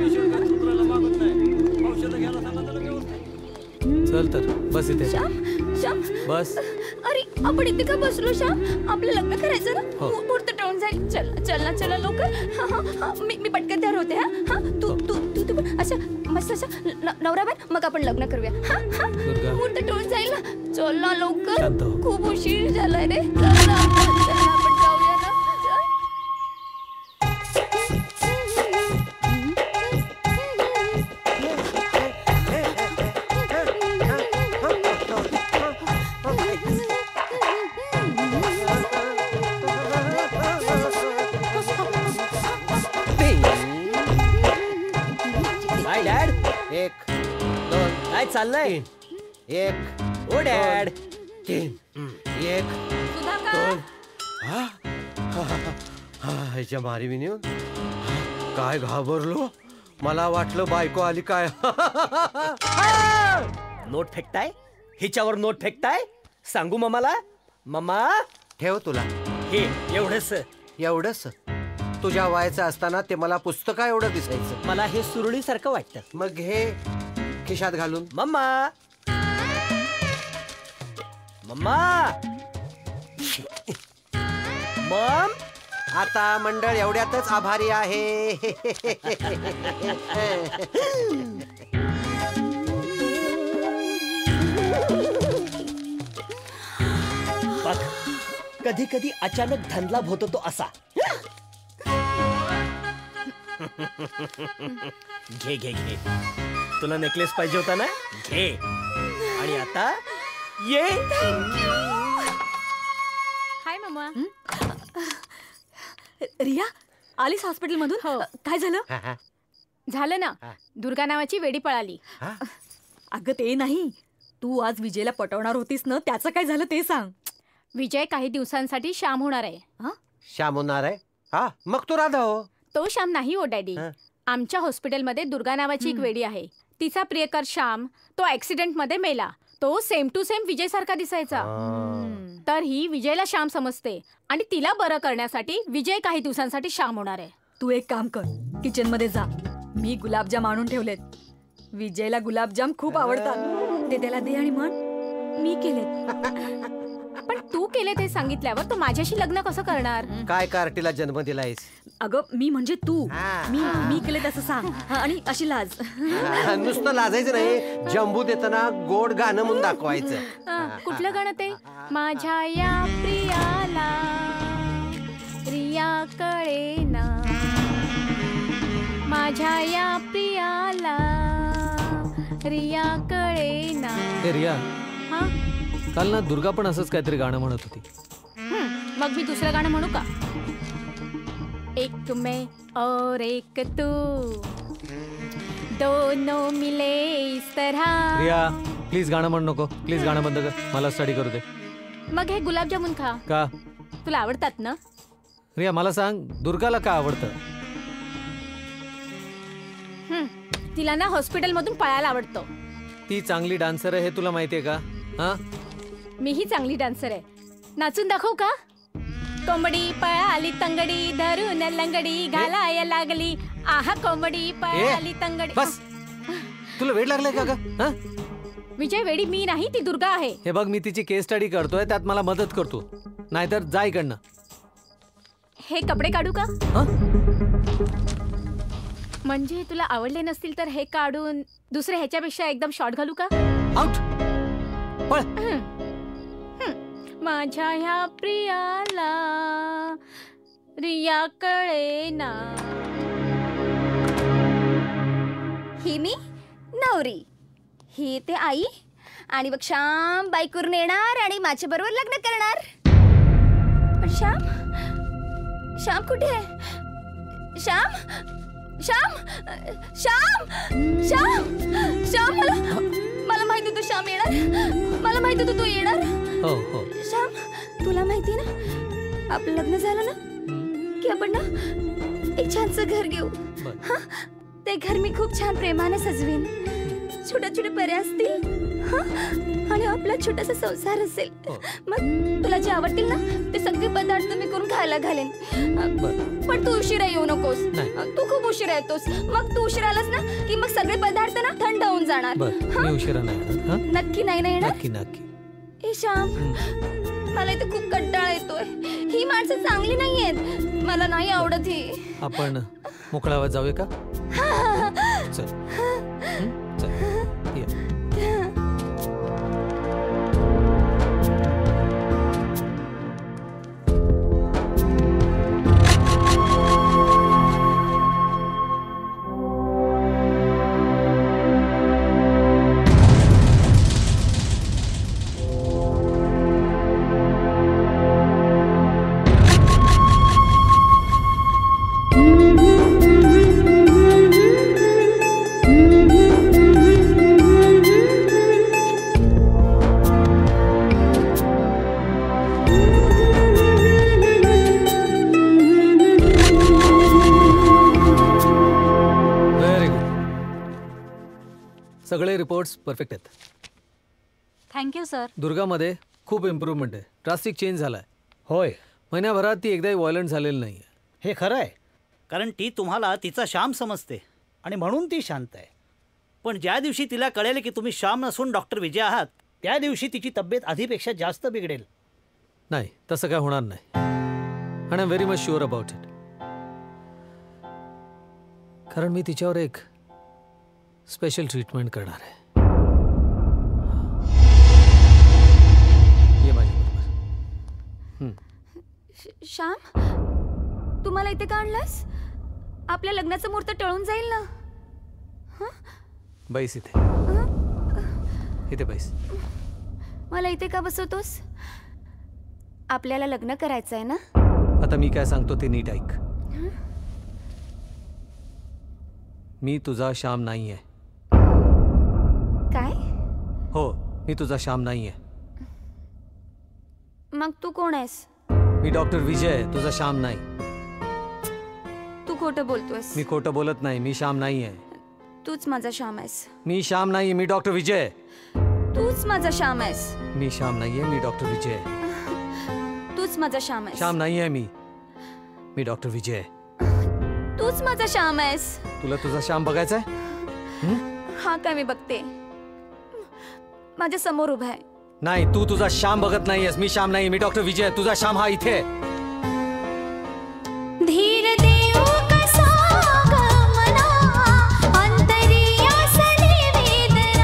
चल तर बस इथे. श्याम श्याम बस. अरे आपण इथे का बसलो श्याम? आपलं लग्न करायचं ना. मुहूर्त टळून जाईल. चल चल ना चला लवकर. हा हा हा मी मी पटकन तयार होते. हा हा तू तू तू तू असं मस्त असं नवरा बाय मग आपण लग्न करूया. हा हा मुहूर्त टळून जाईल ना. चल ना लवकर. खूप उशीर झालाय रे. चल ना चल ना आपण जाऊया ना. Hi dad. एक दोन काय चाललंय? एक ओ डॅड. तीन एक दोन. हा ह्याच्या मारी मी नेऊन काय घाबरलो. मला वाटलं बायको आली काय. नोट फेकताय. हिच्यावर नोट फेकताय. सांगू मम्माला. मम्मा ठेव तुला हे एवढंच एवढंच. तुझ्या वयाचं असताना ते मला पुस्तका एवढं दिसायचं. मला हे सुरळीसारखं वाटतं. मग हे खिशात घालून. मम्मा मम्मा मम. आता मंडळ एवढ्यातच आभारी आहे. बघ कधी कधी अचानक धनलाभ होतो तो असा. घे घे घे. तुला नेकलेस पाहिजे होता ना. घे. आणि आता ये. हाय मम्मा. रिया आलीस हॉस्पिटल मधून? काय झालं? झालं ना. दुर्गा नावाची वेडी पळाली. अगं ते नाही, तू आज विजयला पटवणार होतीस ना, त्याचं काय झालं ते सांग. विजय काही दिवसांसाठी श्याम होणार आहे. श्याम होणार आहे? हा मग तो राधा हो. तो श्याम नाही हो डॅडी. आमच्या हॉस्पिटलमध्ये दुर्गा नावाची एक वेडी आहे. तिचा प्रियकर श्याम तो ऍक्सिडेंट मध्ये मेला. तो सेम टू सेम विजय सारखा दिसायचा. तर ही विजयला श्याम समजते आणि तिला बरं करण्यासाठी विजय काही दिवसांसाठी श्याम होणार आहे. तू एक काम कर, किचन मध्ये जा. मी गुलाबजाम आणून ठेवलेत. विजयला गुलाबजाम खूप आवडतात. ते त्याला दे आणि म्हण मी केलेत. पण तू केले ते सांगितल्यावर तो माझ्याशी लग्न कसं करणार? काय कार्टीला जन्म दिलायस? अगं मी म्हणजे तू. मी मी केले तसं सांग. हा, आणि अशी लाज. नुसतं लाजायचं नाही, जंबू देताना गोड गाणं म्हणून दाखवायचं. अं, कुठलं गाणं ते? माझ्या या प्रियाला रिया कळेना, माझ्या या प्रियाला रिया कळेना. ए रिया, हा काल ना दुर्गा पण असंच काहीतरी गाणं म्हणत होती. हम्म, मग मी दुसरं गाणं म्हणू का? एक मैं और एक तू, दोनों मिले इस तरह. रिया प्लीज गाणं म्हण नको, प्लीज गाणं बंद कर, मला स्टडी करू दे. मग हे गुलाबजामुन खा. का? तुला आवडतात ना? रिया मला सांग, दुर्गाला का आवडतं? हम्म, तिला ना हॉस्पिटल मधून पळायला आवडतं. ती चांगली डान्सर आहे हे तुला माहितीये का? हा, मीही चांगली डान्सर आहे. नाचून दाखवू का? कोंबडी पळाली तंगडी धरून लंगडी घालाय लागली. आहा कोंबडी पळाली तंगडी. बस, तुला वेळ लागलाय का ग? हा? विजय वेडी मी नाही, ती दुर्गा आहे. हे बघ, मी तिची केस स्टडी करतोय, त्यात मला मदत करतो, नाहीतर जा इकडनं. हे कपडे काढू का? म्हणजे तुला आवडले नसतील तर हे काढून दुसरे ह्याच्यापेक्षा एकदम शॉर्ट घालू का? आउट. पळ. माझ्या ह्या प्रियाला रिया कळेना. ही मी नवरी, ही ते आई, आणि बघ श्याम बाईकवरून येणार आणि माझ्या बरोबर लग्न करणार. पण श्याम श्याम कुठे आहे? श्याम श्याम श्याम श्याम श्याम मला मला माहित होतं श्याम येणार. मला माहित होतं तू येणार. हो हो. श्याम, तुला माहिती ना आपलं लग्न झालं ना की आपण ना एक छानसं घर घेऊ. हा, ते घर मी खूप छान प्रेमाने सजवीन. छोट्या छोट्या पर्या असतील आणि आपला छोटासा संसार असेल. मग तुला जे आवडतील ना ते सगळे पदार्थ मी करून खायला घालेन. पण तू उशिरा येऊ नकोस. तू खूप उशिरा येतोस. मग तू उशिरा आलास ना की मग सगळे पदार्थ ना थंड होऊन जाणार. मी उशिरा नाही. नक्की नाही ना येणार? नक्की नक्की. ए श्याम, मला इथे खूप कंटाळा येतोय. ही माणसं चांगली नाहीयेत, मला नाही आवडत ही. आपण मोकळावर जाऊया का? चल चल. सगळे रिपोर्ट्स परफेक्ट आहेत. Thank you sir. दुर्गामध्ये खूप इम्प्रूव्हमेंट आहे, ड्रास्टिक चेंज झालाय. होय, महिन्याभरात ती एकदाही व्हायलंट झालेली नाही. हे खरं आहे, कारण ती तुम्हाला तिचा श्याम समजते आणि म्हणून ती शांत आहे. पण ज्या दिवशी तिला कळेल की तुम्ही श्याम नसून डॉक्टर विजय आहात त्या दिवशी तिची तब्येत आधीपेक्षा जास्त बिघडेल. नाही, तसं काय होणार नाही. आणि I am very much sure about it. कारण मी तिच्यावर एक स्पेशल ट्रीटमेंट करणार आहे. ये माझ्या बरोबर. श्याम, तू मला इथे का आणलास? आपल्या लग्नाचं मुहूर्त टळून जाईल ना. बैस इथे. इथे बैस. मला इथे का बसवतोस? आपल्याला लग्न करायचं आहे ना. आता मी काय सांगतो ते नीट ऐक. मी तुझा श्याम नाहीये. काय? हो, मी तुझा श्याम नाहीये. मग तू कोण आहेस? मी डॉक्टर विजय, तुझा श्याम नाही. तू खोटं बोलतोयस. मी खोटं बोलत नाही. मी श्याम नाहीये. तूच माझा श्याम आहेस. मी श्याम नाही, मी डॉक्टर विजय. तूच माझा श्याम आहेस. मी श्याम नाहीये, मी डॉक्टर विजय. माझा श्याम आहेस. श्याम नाही आहे मी मी डॉक्टर विजय आहे. तूच माझा श्याम आहेस. तुला तुझा श्याम बघायचा आहे? हा काय मी बघते. माझ्या समोर उभा आहे. नाही तू तुझा श्याम बघत नाहीयेस. मी श्याम नाही मी डॉक्टर विजय आहे. तुझा श्याम हा इथे आहे. धीर देऊ कसा गमना अंतरियासली वेदना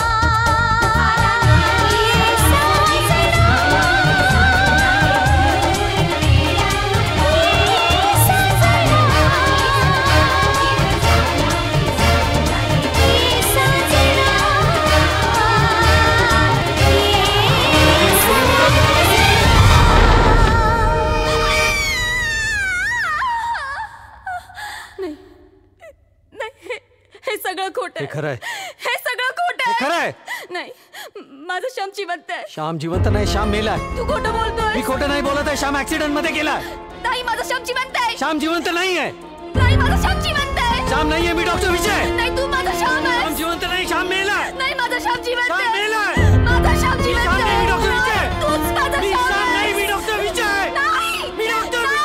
हे खरं आहे. हे सगळं खोटं आहे. खरं आहे. नाही माझा श्याम जिवंत आहे. श्याम जिवंत नाही श्याम मेलाय. तू खोटं बोलतोय. मी खोटं नाही बोलत आहे. श्याम ऍक्सिडेंट मध्ये गेला. नाही माझा श्याम जिवंत आहे. श्याम जिवंत नाही आहे. नाही माझा श्याम जिवंत आहे. श्याम नाहीये मी डॉक्टर विजय. नाही तू माझा श्याम आहे. श्याम जिवंत नाही श्याम मेलाय. नाही माझा श्याम जिवंत आहे. श्याम मेलाय. माझा श्याम जिवंत आहे. मी डॉक्टर विजय. तूच माझा मी श्याम श्याम आहे. नाही मी डॉक्टर विजय. नाही मी डॉक्टर विजय.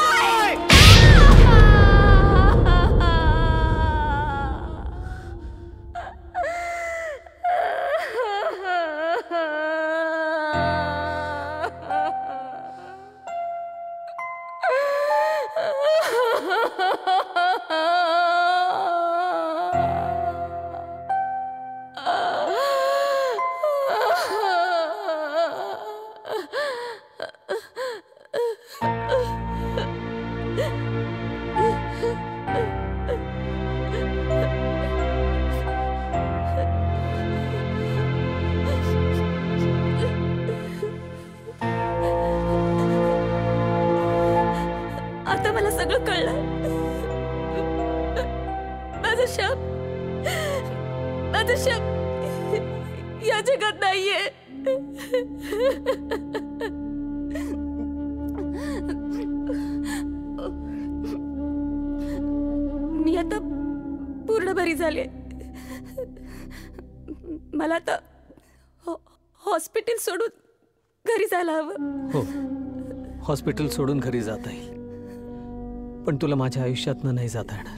आता मला सगळं कळलं. माझा श्याम माझा श्याम या जगात नाहीये. मी आता पूर्ण बरी झाले. मला आता हॉस्पिटल सोडून घरी जायला हवं. हो हॉस्पिटल सोडून घरी जाता येईल पण तुला माझ्या आयुष्यातनं नाही जाता येणार.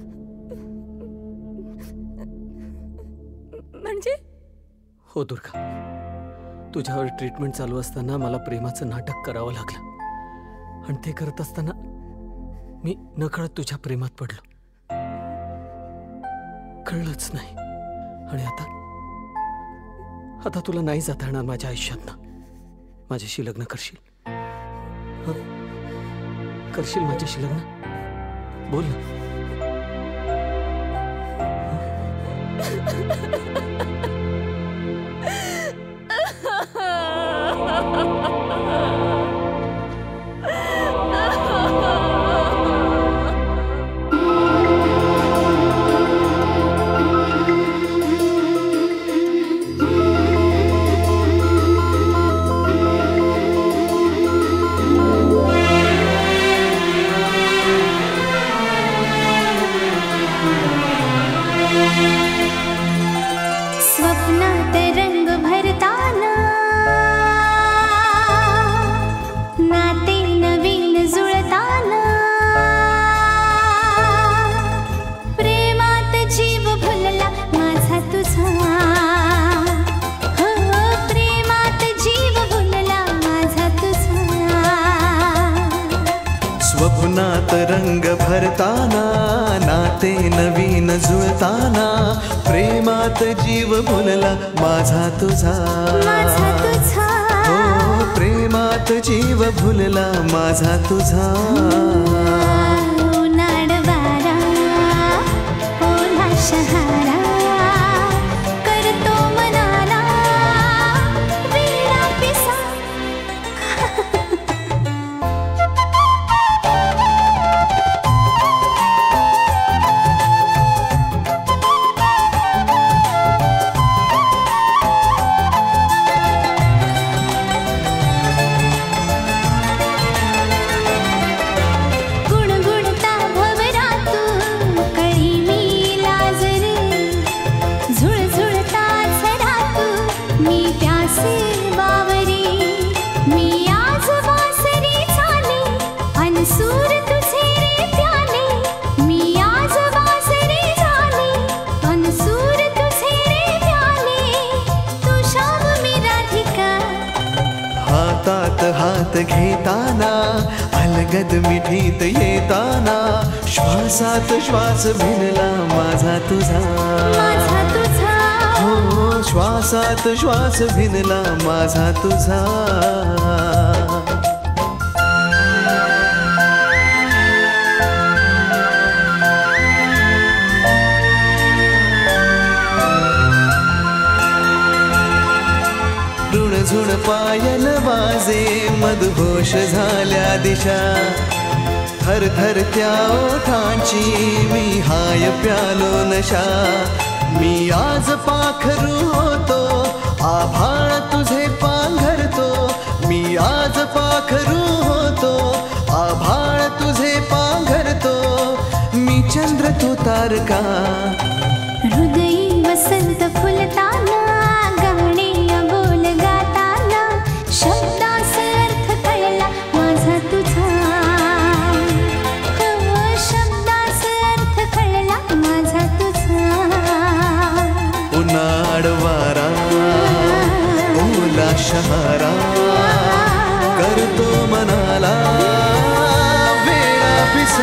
म्हणजे हो दुर्गा तुझ्यावर ट्रीटमेंट चालू असताना मला प्रेमाचं नाटक करावं लागलं आणि ते करत असताना मी नकळत तुझ्या प्रेमात पडलो. कळलंच नाही आणि आता आता तुला नाही जाता येणार माझ्या आयुष्यातनं. माझ्याशी लग्न करशील? करशील माझ्याशी लग्न? बोल ना. स्वप्नात रंग भरताना नाते नवीन जुळताना प्रेमात जीव भुलला माझा तुझा. हो प्रेमात जीव भुलला माझा तुझा. स्वप्नात रंग भरताना नाते नवीन जुळताना प्रेमात जीव भुलला माझा तुझा. हो प्रेमात जीव भुलला माझा तुझा. उन्हाळ वारा ओला शहारा करतो मनाला वेडा पिसा. गुणगुणता भवरातू कळी मी लाजरे झुळझुळता झरातू मी प्यासे बावरी. मी आज वासरीचा हात हात घेताना अलगद मिठीत येताना श्वासात श्वास भिनला माझा तुझा माझा तुझा हो श्वासात श्वास भिनला माझा तुझा झुण पायल वाजे मदहोश झाल्या दिशा थर थर त्या ओठांची मी हाय प्यालो नशा मी आज पाखरू होतो आभाळ तुझे पांघरतो मी आज पाखरू होतो आभाळ तुझे पांघरतो मी चंद्र तो तारका हृदयी वसंत फुलताना गाणे अबोल गाताना शब्दाचा अर्थ कळला माझा तुझा शब्दाचा अर्थ कळला माझा तुझा उन्हाळ वारा ओला शहारा करतो मनाला वेळा पिसा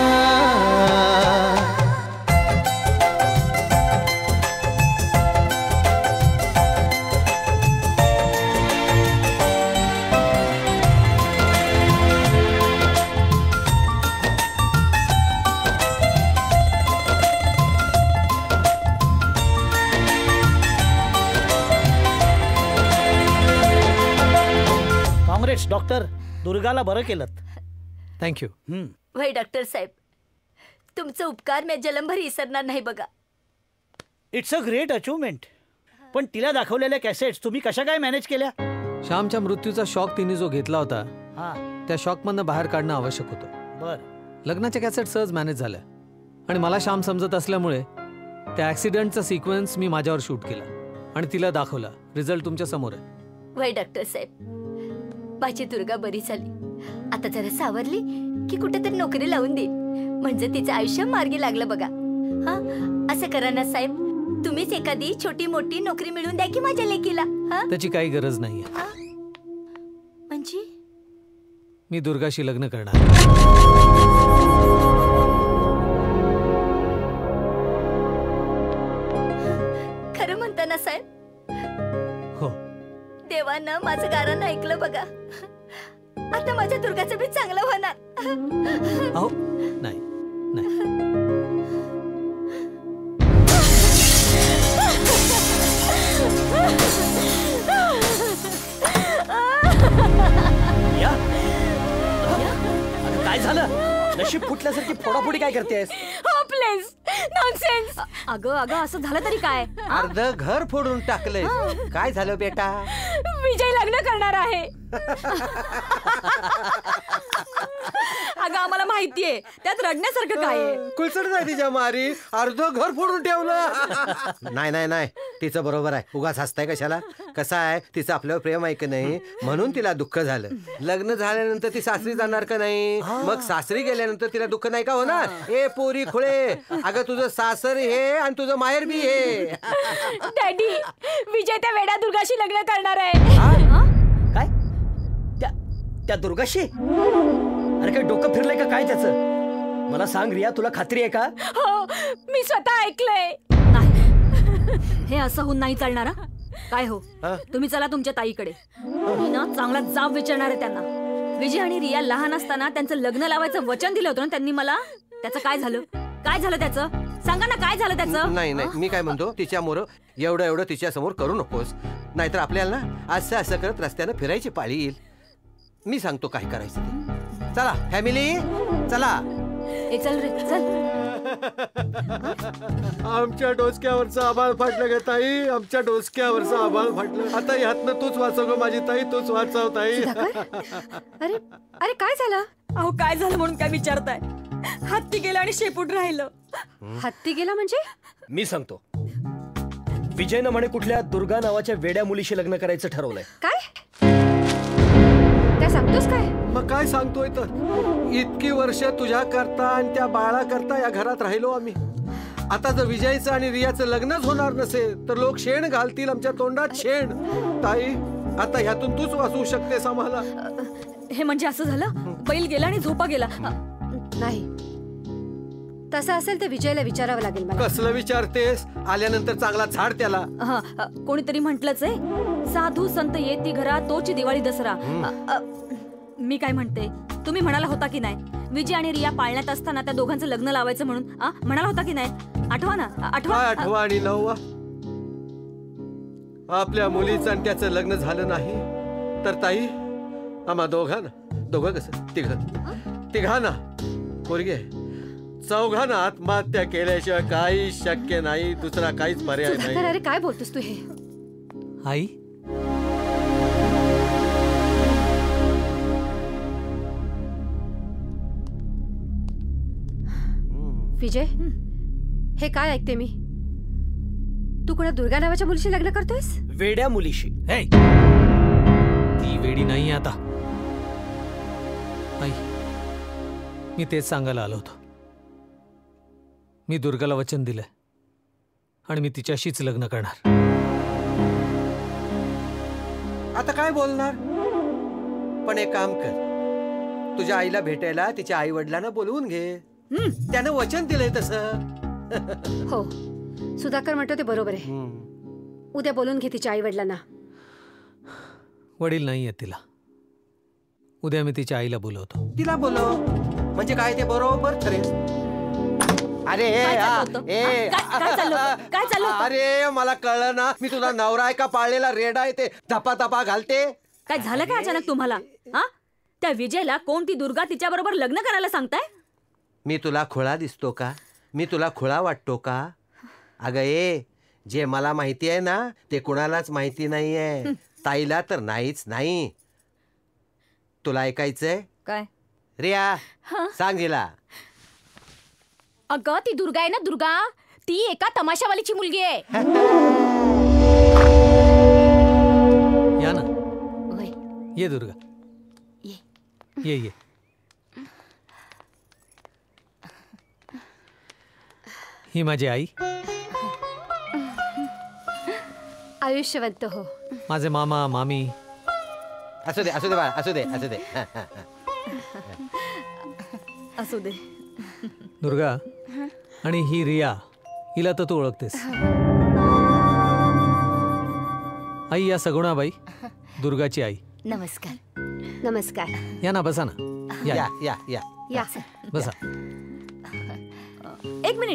डॉक्टर दुर्गाला बरं केलं. थँक्यू. वय डॉक्टर साहेब तुमचं उपकार मी जलंभर विसरणार नाही बघा. It's a great achievement. पण तिला दाखवलेल्या कॅसेट्स तुम्ही कशा काय मॅनेज केल्या? श्यामच्या मृत्यूचा शॉक तिने जो घेतला होता हा त्या शॉक मधनं बाहेर काढणं आवश्यक होतं. बर. लग्नाच्या कॅसेट सहज मॅनेज झाल्या आणि मला श्याम समजत असल्यामुळे त्या ऍक्सिडेंटचा सिक्वेन्स मी माझ्यावर शूट केला आणि तिला दाखवला. रिझल्ट तुमच्या समोर आहे. वय डॉक्टर साहेब माझी दुर्गा बरी झाली. आता जरा सावरली की कुठेतरी नोकरी लावून देईन म्हणजे तिचं आयुष्य मार्गी लागलं बघा. हा असं करा ना साहेब तुम्हीच एखादी छोटी मोठी नोकरी मिळवून द्या की माझ्या लेकीला. त्याची काही गरज नाहीये. म्हणजे मी दुर्गाशी लग्न करणार. खरं म्हणता ना साहेब? हो. देवानं माझं गाणं ऐकलं बघा. आता माझ्या दुर्गाचं बी चांगलं होणार. अहो नाही नाही. काय झालं? नशीब फुटल्यासारखी फोडाफोडी काय करतेस? हो प्लीज नॉनसेन्स. अगं अगं असं झालं तरी काय? अर्ध घर फोडून टाकलंय. काय झालं बेटा? विजय लग्न करणार आहे. अगं आम्हाला माहितीये त्यात रडण्यासारखं काय आहे? कुलसड नाही तिच्या मारी अर्ध घर फोडून ठेवलं. नाही नाही नाही तिचं बरोबर आहे. उगाच हसताय कशाला? कसं आहे तिचं आपल्यावर प्रेम आहे की नाही म्हणून तिला दुःख झालं. लग्न झाल्यानंतर ती सासरी जाणार का नाही मग सासरी गेल्यानंतर तिला दुःख नाही का होणार? ए पोरी खुळे अगं तुझं सासर हे आणि तुझं माहेर बी हे. डॅडी विजय त्या वेडा दुर्गाशी लग्न करणार आहे. काय? त्या त्या दुर्गाशी? अरे काय डोकं फिरलंय का काय त्याचं? मला सांग रिया तुला खात्री आहे का? हो मी स्वतः ऐकलंय. नाही हे असं होऊन नाही चालणार. काय हो तुम्ही चला तुमच्या ताईकडे. मी ना चांगला जाब विचारणार आहे त्यांना. विजय आणि रिया लहान असताना त्यांचं लग्न लावायचं वचन दिलं होतं ना त्यांनी मला. त्याचं काय झालं? काय झालं त्याचं? सांगा ना काय झालं त्याचं? नाही नाही मी काय म्हणतो तिच्या मोर एवढं एवढं तिच्या समोर करू नकोस. नाहीतर आपल्याला ना असं असं करत रस्त्यानं फिरायची पाळी येईल. मी सांगतो काय करायचं ते. चला फॅमिली चला. ए चल रे चल. आमच्या डोसक्यावरचं आभाळ फाटलं ग ताई. आमच्या डोसक्यावरचं आभाळ फाटलं. आता ह्यातनं तूच वाचव ग माझी ताई. तूच वाचव ताई. अरे अरे काय झालं? अहो काय झालं म्हणून काय विचारताय? हत्ती गेला आणि शेपूट राहिलं. हत्ती गेला म्हणजे? मी सांगतो. विजयनं म्हणे कुठल्या दुर्गा नावाच्या वेड्या मुलीशी लग्न करायचं ठरवलंय. काय काय सांगतोस काय? मग काय सांगतोय तर इतकी वर्ष तुझ्या करता आणि त्या बाळा करता या घरात राहिलो आम्ही. आता जर विजयचं आणि रियाचं लग्नच होणार नसेल तर लोक शेण घालतील आमच्या तोंडात शेण. ताई आता ह्यातून तूच वाचवू शकतेस आम्हाला. हे म्हणजे असं झालं, बैल गेला आणि झोपा गेला. नाही, तसं असेल तर विजयला विचारावं लागेल मला. कसलं विचारतेस? आल्यानंतर चांगला झाड त्याला. हा, कोणीतरी म्हंटलच आहे, साधू संत येती घरा तोची दिवाळी दसरा. अ, मी काय म्हणते, तुम्ही म्हणाला होता की नाही विजय आणि रिया पाळण्यात असताना त्या दोघांचं लग्न लावायचं म्हणून? आ, म्हणाला होता की नाही? आठवा ना, आठवा. आठवा आणि नववा. आपल्या मुलीचं आणि त्याचं लग्न झालं नाही तर ताई आम्हा दोघांना, दोघं कसं तिघ तिघांना पोरगे चौघांना आत्महत्या केल्याशिवाय काही शक्य नाही, दुसरा काहीच पर्याय नाही. अरे काय बोलतोस तू हे? आई विजय, हे काय ऐकते मी? तू कोणा दुर्गा नावाच्या मुलीशी लग्न करतोयस? वेड्या मुलीशी. ती वेडी नाही आता. आई, मी तेच सांगायला आलो होतो. मी दुर्गाला वचन दिलंय आणि मी तिच्याशीच लग्न करणार. आता काय बोलणार? पण एक काम कर, तुझ्या आईला भेटायला तिच्या आई वडिलांना बोलवून घे. त्यानं वचन दिलंय तसं. हो, सुधाकर म्हणतो ते बरोबर आहे. उद्या बोलून घे तिच्या आई वडिलांना. वडील नाही आहेत तिला. उद्या मी तिच्या आईला बोलवतो. तिला बोलव, म्हणजे काय ते बरोबर ठरेल. अरे ए, अरे मला कळलं ना, मी तुला नवरा आहे का पाळलेला रेडा आहे ते धपा धपा घालते. काय झालं काय अचानक तुम्हाला? हा, त्या विजयला कोणती दुर्गा तिच्या बरोबर लग्न करायला सांगताय? मी तुला खुळा दिसतो का? मी तुला खुळा वाटतो का? अगं ए, जे मला माहिती आहे ना ते कुणालाच माहिती नाहीये. ताईला तर नाहीच नाही. तुला ऐकायचंय काय? रिया सांग हिला. अगं ती दुर्गा आहे ना, दुर्गा, ती एका तमाशावालीची मुलगी आहे. या ना. ये दुर्गा, ये ये. ही माझी आई. आयुष्यवंत हो. माझे मामा मामी. असू दे असू दे बाळा, असू दे असू दे. असू दे. दुर्गा, आणि ही रिया, हिला तर तू ओळखतेस. आई या सगुणाबाई, दुर्गाची आई. नमस्कार. नमस्कार. या ना, बसा ना. या या या या बसा. एक मिनिट.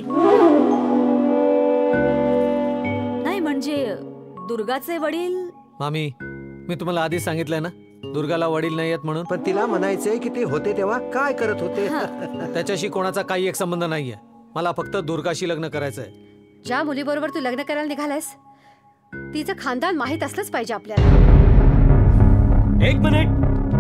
नाही म्हणजे दुर्गाचे वडील. मामी, मी तुम्हाला आधी सांगितलंय ना दुर्गाला वडील नाही आहेत म्हणून. पण तिला म्हणायचंय की ते होते तेव्हा काय करत होते. त्याच्याशी कोणाचा काही एक संबंध नाहीये. मला फक्त दुर्गाशी लग्न करायचंय. ज्या मुलीबरोबर तू लग्न करायला निघालायस तिचं खानदान माहित असलंच पाहिजे आपल्याला. एक मिनिट.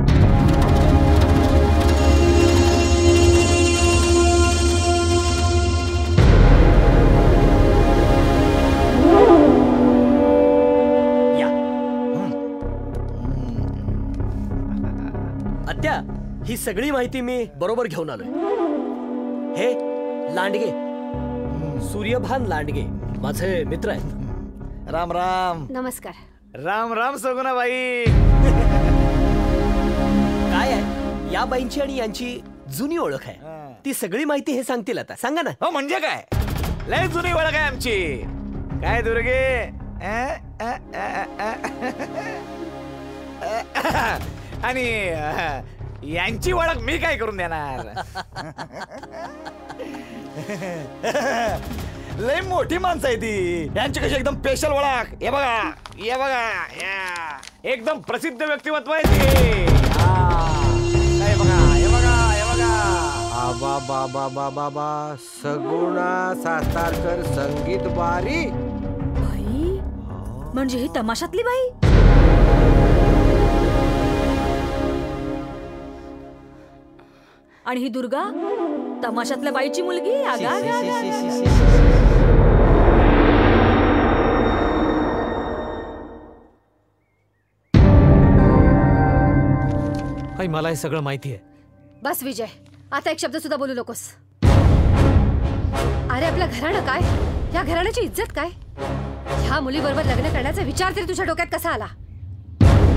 आत्या, ही सगळी माहिती मी बरोबर घेऊन आलोय. हे लांडगे, सूर्यभान लांडगे माझे मित्र आहेत. राम राम. नमस्कार. राम राम सगुणाबाई. काय आहे, या बाईंची आणि यांची जुनी ओळख आहे. ती सगळी माहिती हे सांगतील आता. सांगा ना. हो म्हणजे काय, लय जुनी ओळख आहे आमची. काय दुर्गे, आणि यांची ओळख मी काय करून देणार. लय मोठी माणसं आहे ती. यांची कशी एकदम स्पेशल ओळख. हे बघा, हे बघा, या एकदम प्रसिद्ध व्यक्तिमत्व आहे ती. हे बघा, हे बघा, हे बघा. आबा बाबा बाबा बा सगुणा सातारकर संगीत बारी. बाई, म्हणजे ही तमाशातली बाई. आणि ही दुर्गा तमाशातल्या बाईची मुलगी. आगा, आगा, आगा, आगा. आई, मला हे सगळं माहिती आहे. बस विजय, आता एक शब्द सुद्धा बोलू नकोस. अरे आपलं घराणं काय, या घराण्याची इज्जत काय, ह्या मुलीबरोबर लग्न करण्याचा विचार तरी तुझ्या डोक्यात कसा आला?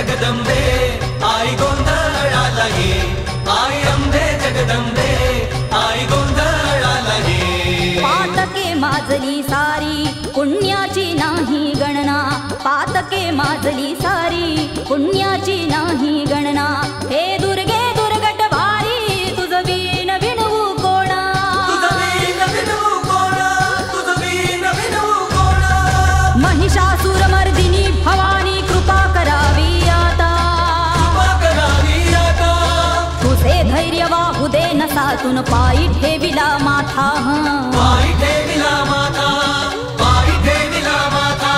जगदंबे आई गोंधळाला ये, आई अंबे जगदंबे आई गोंधळाला ये. पातके माजली सारी पुण्याची नाही गणना, पातके माजली सारी पुण्याची नाही गणना. हे दुर्गे दुर्गट भारी तुझ वीण विणवू कोणा, तुझ वीण विणवू कोणा, तुझ वीण विणवू कोणा. महिषासुर मर्दिनी भवानी कृपा करावी आता, कृपा करावी आता. तुझे धैर्य वाहू दे नसातून पायी ठेविला माथा, पायी ठेविला माथा, पायी ठेविला माथा.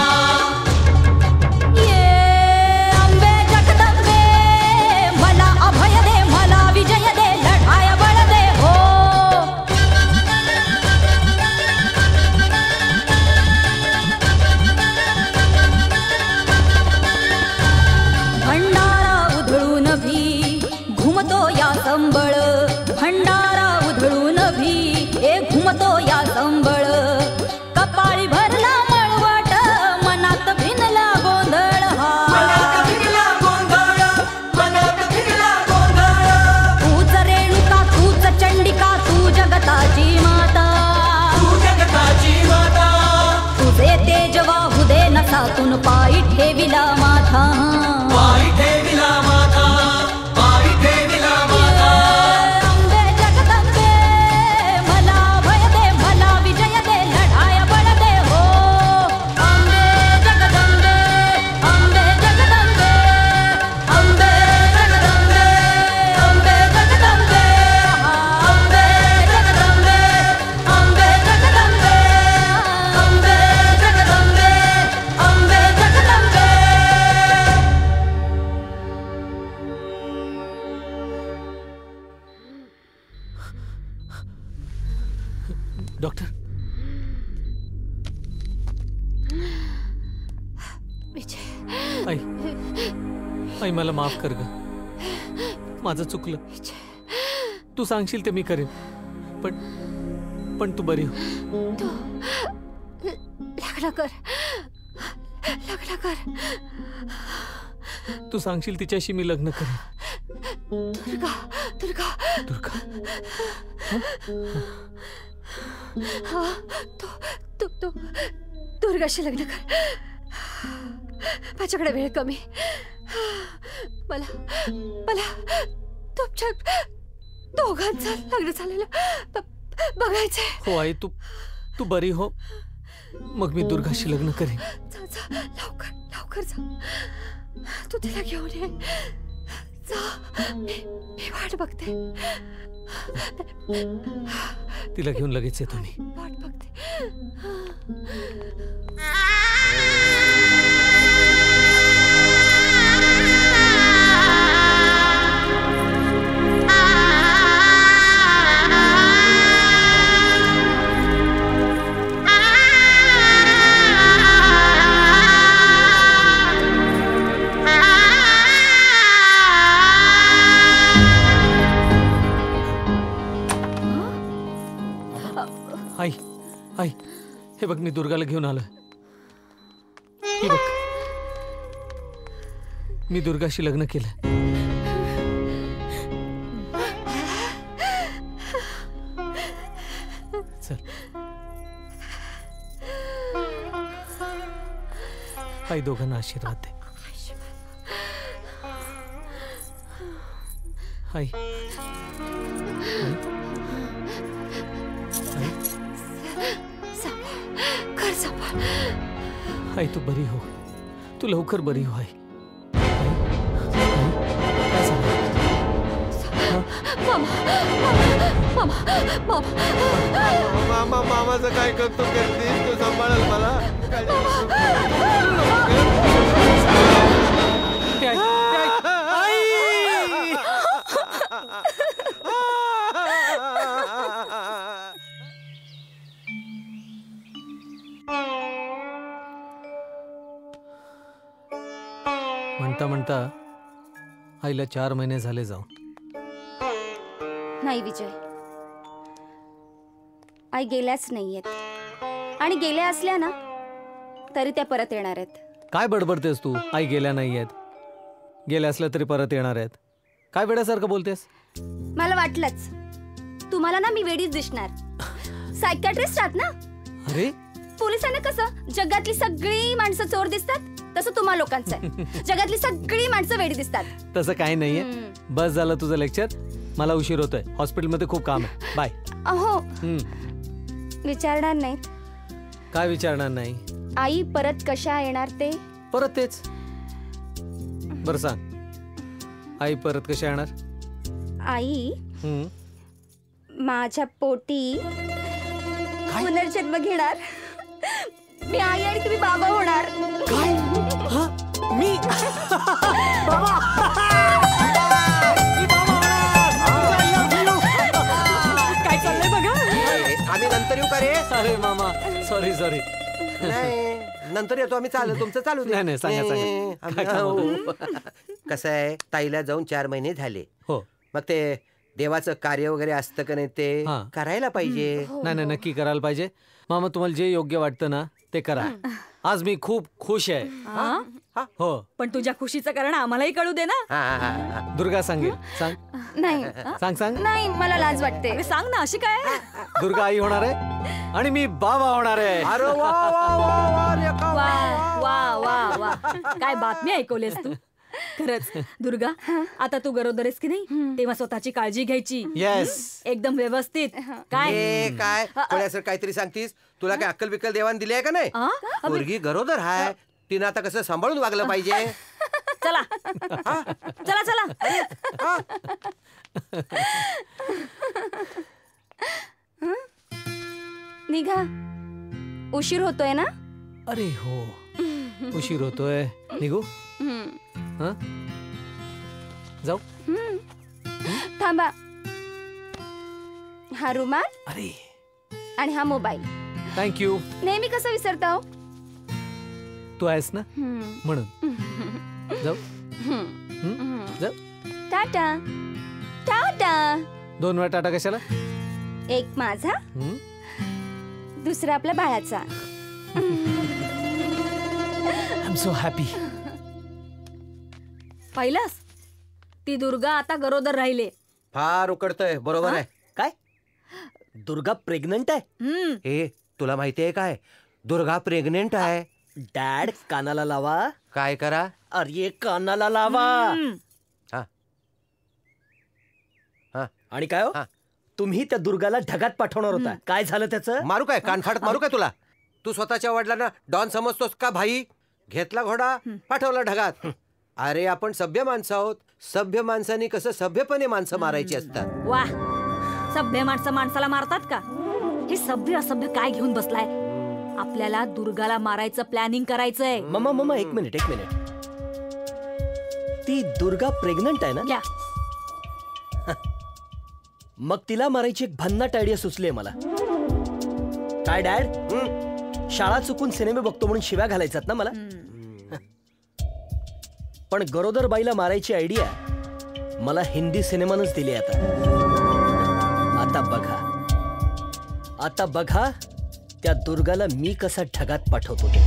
ये अंबे जगदंबे मला अभय दे, मला विजय दे, लढाय बळ दे हो. भंडारा उधळून भी घुमतो या संबळ, भंडारा उधळून भी ए घुमतो या संबळ. कपाळी भरला मळवट मनात भिनला गोंधळ हा, मनात भिनला गोंधळ, मनात भिनला गोंधळ. तूच रेणुका तूच चंडिका तू जगताची माता, तू जगताची माता. तुझे तेज वाहू दे नसातून पायी ठेविला माथा, पायी ठेविला माथा, पायी ठेविला माथा. अंबे जगदंबे मला भय दे, मला विजय दे, लढाय बळ दे हो. अंबे जगदंबे, अंबे जगदंबे, अंबे जगदंबे, अंबे जगदंबे, अंबे जगदंबे, अंबे जगदंबे, अंबे जगदंबे, अंबे जगदंबे. डॉक्टर विजय, आई आई मला माफ कर ग, माझं चुकलं. तू सांगशील ते मी करेन, पण पण तू बरी हो. तू लग्न कर, लग्न कर. तू सांगशील तिच्याशी मी लग्न करेन. दुर्गा, दुर्गा, दुर्गा. हा तू तू तू दुर्गाशी लग्न कर. माझ्याकडे वेळ कमी. मला मला तुमच्या दोघांचं लग्न झालेलं ब- बघायचंय. हो आई, तू तू बरी हो, मग मी दुर्गाशी लग्न करेन. जा जा लवकर लवकर जा. तू तिला घेऊन ये. जा, मी मी वाट बघते. तिला घेऊन लगेच येतो मी. वाट बघते. आई आई, हे बघ मी दुर्गाला घेऊन आलोय. हे बघ, मी दुर्गाशी लग्न केलं. चल आई, दोघांना आशीर्वाद दे. आई, कर सांभाळ. आई तू बरी हो, तू लवकर बरी हो. आई मामा, मामा, मामा, मामा मामाचं काय करतो करते तू सांभाळल मला. म्हणता म्हणता आईला चार महिने झाले जाऊन. नाही विजय, आई गेल्याच नाहीयेत, आणि गेल्या असल्या ना तरी त्या परत येणार आहेत. काय बडबडतेस तू? आई गेल्या नाहीयेत. गेले असलं तरी परत येणार आहेत. काय वेड्यासारखं बोलतेस? मला वाटलंच तुम्हाला ना मी वेडीच दिसणार. सायकॅट्रिस्ट आहात ना? अरे पोलिसांना कसं जगातली सगळी माणसं चोर दिसतात तसं तुम्हा लोकांचं आहे. जगातली सगळी माणसं वेडी दिसतात. तसं काही नाहीये. बस झालं तुझं लेक्चर. मला उशीर होतोय. हॉस्पिटलमध्ये खूप काम आहे. बाय. अहो विचारणार नाही? काय विचारणार नाही? आई परत कशा येणार ते? परत तेच. बरं सांग, आई परत कशा येणार? आई हम्म. माझ्या पोटी पुनर्जन्म घेणार. मी आई आणि तुम्ही बाबा होणार. मी काय चाललंय बघा. आम्ही नंतर येऊ का रे? अरे मामा सॉरी सॉरी. नाही नंतर येतो आम्ही. चालू तुमचं चालू दे. नाही, नाही, सांगा, सांगा. काय काम होतं? कसं आहे, ताईला जाऊन चार महिने झाले. हो. मग ते देवाचं कार्य वगैरे असतं का नाही ते हा. करायला पाहिजे. नाही नाही नक्की करायला पाहिजे. मामा तुम्हाला जे योग्य वाटतं ना ते करा. आज मी खूप खुश आहे. हो. पण तुझ्या खुशीचं कारण आम्हालाही कळू दे ना. दुर्गा सांगेल. सांग. नाही सांग सांग. नाही मला लाज वाटते. अरे सांग ना. अशी काय? दुर्गा आई होणार आहे आणि मी बाबा होणार आहे. अरे वा वा वा वा रेखा, वा वा वा वा. काय बातमी ऐकवलीस तू. खरंच दुर्गा, आता तू गरोदर आहेस की नाही तेव्हा स्वतःची काळजी घ्यायची. येस. एकदम व्यवस्थित. काय ए, काय थोड्यासर काहीतरी सांगतीस? तुला काय अक्कल बिक्कल देवान दिली आहे का नाही? पोरगी गरोदर आहे, तिनं आता कसं सांभाळून वागलं पाहिजे. चला चला चला. निघा, उशीर होतोय ना? अरे हो उशीर होतोय. निघू? हा जाऊ. थांबा. हा रुमाल अरे आणि हा मोबाईल. थँक्यू. नेहमी कसं विसरता हो? तू आहेस ना म्हणून. जाऊ. जाऊ. टाटा टाटा. दोन वेळा टाटा कशाला? एक माझा, दुसरा आपल्या बाळाचा. I am so happy. पाहिलंस, ती दुर्गा आता गरोदर राहिले. फार उकडतंय. बरोबर आहे. काय दुर्गा प्रेग्नंट आहे? हे तुला माहिती आहे काय? दुर्गा प्रेग्नेंट आहे. डॅड कानाला लावा. काय करा? अरे कानाला लावा. हा. हा. आणि काय हो, तुम्ही त्या दुर्गाला ढगात पाठवणार होता. काय झालं त्याचं? मारू काय? कानफाडत मारू काय तुला? तू स्वतःच्या वडिलांना डॉन समजतोस का भाई? घेतला घोडा, पाठवला ढगात. अरे आपण सभ्य माणसं आहोत. सभ्य माणसांनी कसं सभ्यपणे माणसं मारायची असतात. वा, सभ्य माणसं माणसाला मारतात का? हे सभ्य असभ्य काय घेऊन बसलाय? आपल्याला दुर्गाला मारायचं प्लॅनिंग करायचंय. मम्मा मम्मा एक मिनिट एक मिनिट. ती दुर्गा प्रेग्नंट आहे ना? मग तिला मारायची एक भन्नाट आयडिया सुचली आहे मला. काय डॅड, शाळा चुकून सिनेमे बघतो म्हणून शिव्या घालायच्यात ना मला? पण गरोदर बाईला मारायची आयडिया मला हिंदी सिनेमानच दिली. आता आता बघा आता बघा त्या दुर्गाला मी कसा ढगात पाठवतो ते.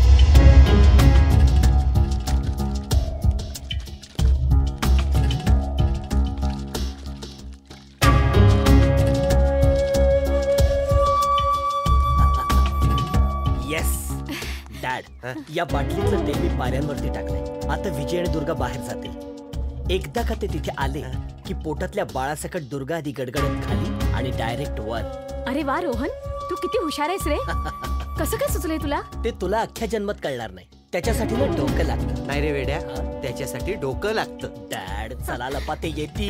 येस डॅड, या बाटलीचं तेल मी पाऱ्यांवरती टाकलंय. आता विजय आणि दुर्गा बाहेर जातील. एकदा का ते तिथे आले की पोटातल्या बाळासकट दुर्गा आधी गडगडत खाली आणि डायरेक्ट वर. अरे वा रोहन, तू किती हुशार आहेस रे. कसं काय सुचलंय तुला? ते तुला अख्ख्या जन्मात कळणार नाही. त्याच्यासाठी ना डोकं लागतं. नाही रे वेड्या, त्याच्यासाठी डोकं लागतं. डॅड चला लपाते येतील.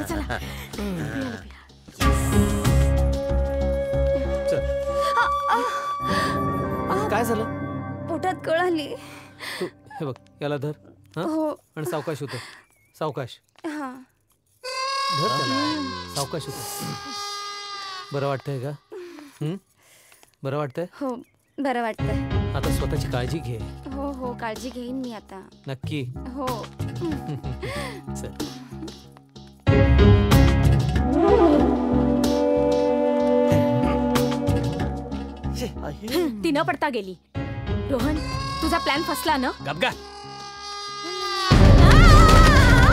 काय झालं? पोटात कळ आली. तू हे बघ, याला धर. हो. आणि सावकाश होतं. सावकाश हा. धर त्याला. सावकाश होतं. बरं वाटतंय का? हं? बरं वाटतंय? हो बरं वाटतंय. आता स्वतःची काळजी घे. हो हो काळजी घेईन मी आता. नक्की? हो. चल. ती न पडता गेली. रोहन, तुझा प्लॅन फसला ना? गबगा.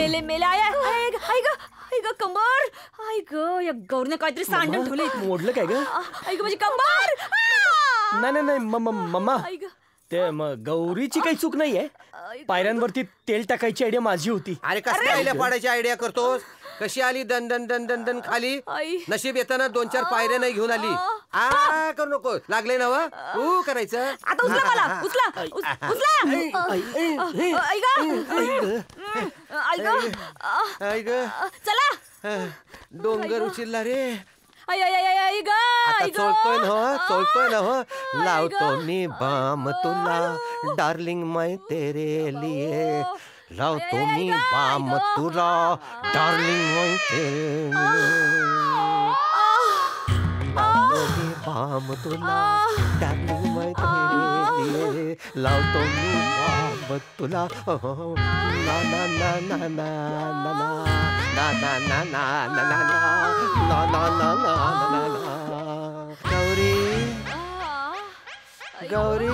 मेले मेले आय आय ग आय ग आय ग कंबर आय ग या गौरीने काहीतरी सांडून ठेवले मोडलं काय ग? आय ग माझी कंबर. नाही नाही नाही मम्मा मम्मा ते म- गौरीची काही चूक नाहीये. पायऱ्यांवरती तेल टाकायची आयडिया माझी होती. अरे कसं आईला पाडायची आयडिया करतोस? कशी आली दन दन दन दन दन खाली? नशीब येताना दोन चार पायऱ्या नाही घेऊन आली. आ करू नको लागले ना वा तू करायचं. आता उचला मला उचला उच- उचला आय ग आय ग आई ग चला डोंगर उचलला रे. आय आय आय आय ग आता आय ग. चोलतोय ना हो चोलतोय ना हो. लावतो मी बाम तुला डार्लिंग मैं तेरे लिए. लावतो मी बाम तुला डार्लिंग मैं तेरे लिए. लावतो मी बाम तुला डार्लिंग मैं तेरे लिए. लावतो मी बाम तुला ना ना ना ना ना ना ना ना ना ना ना ना ना ना ना ना ना ना. गौरी गौरी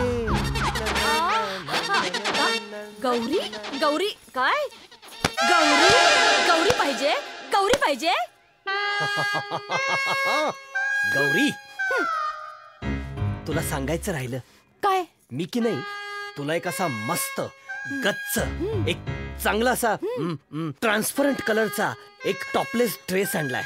गौरी गौरी काय गौरी गौरी पाहिजे गौरी पाहिजे. गौरी तुला सांगायचं राहिलं काय? मी की नाही तुला एक असा मस्त गच्च एक चांगला असा ट्रान्सपरंट कलरचा एक टॉपलेस ड्रेस आणलाय.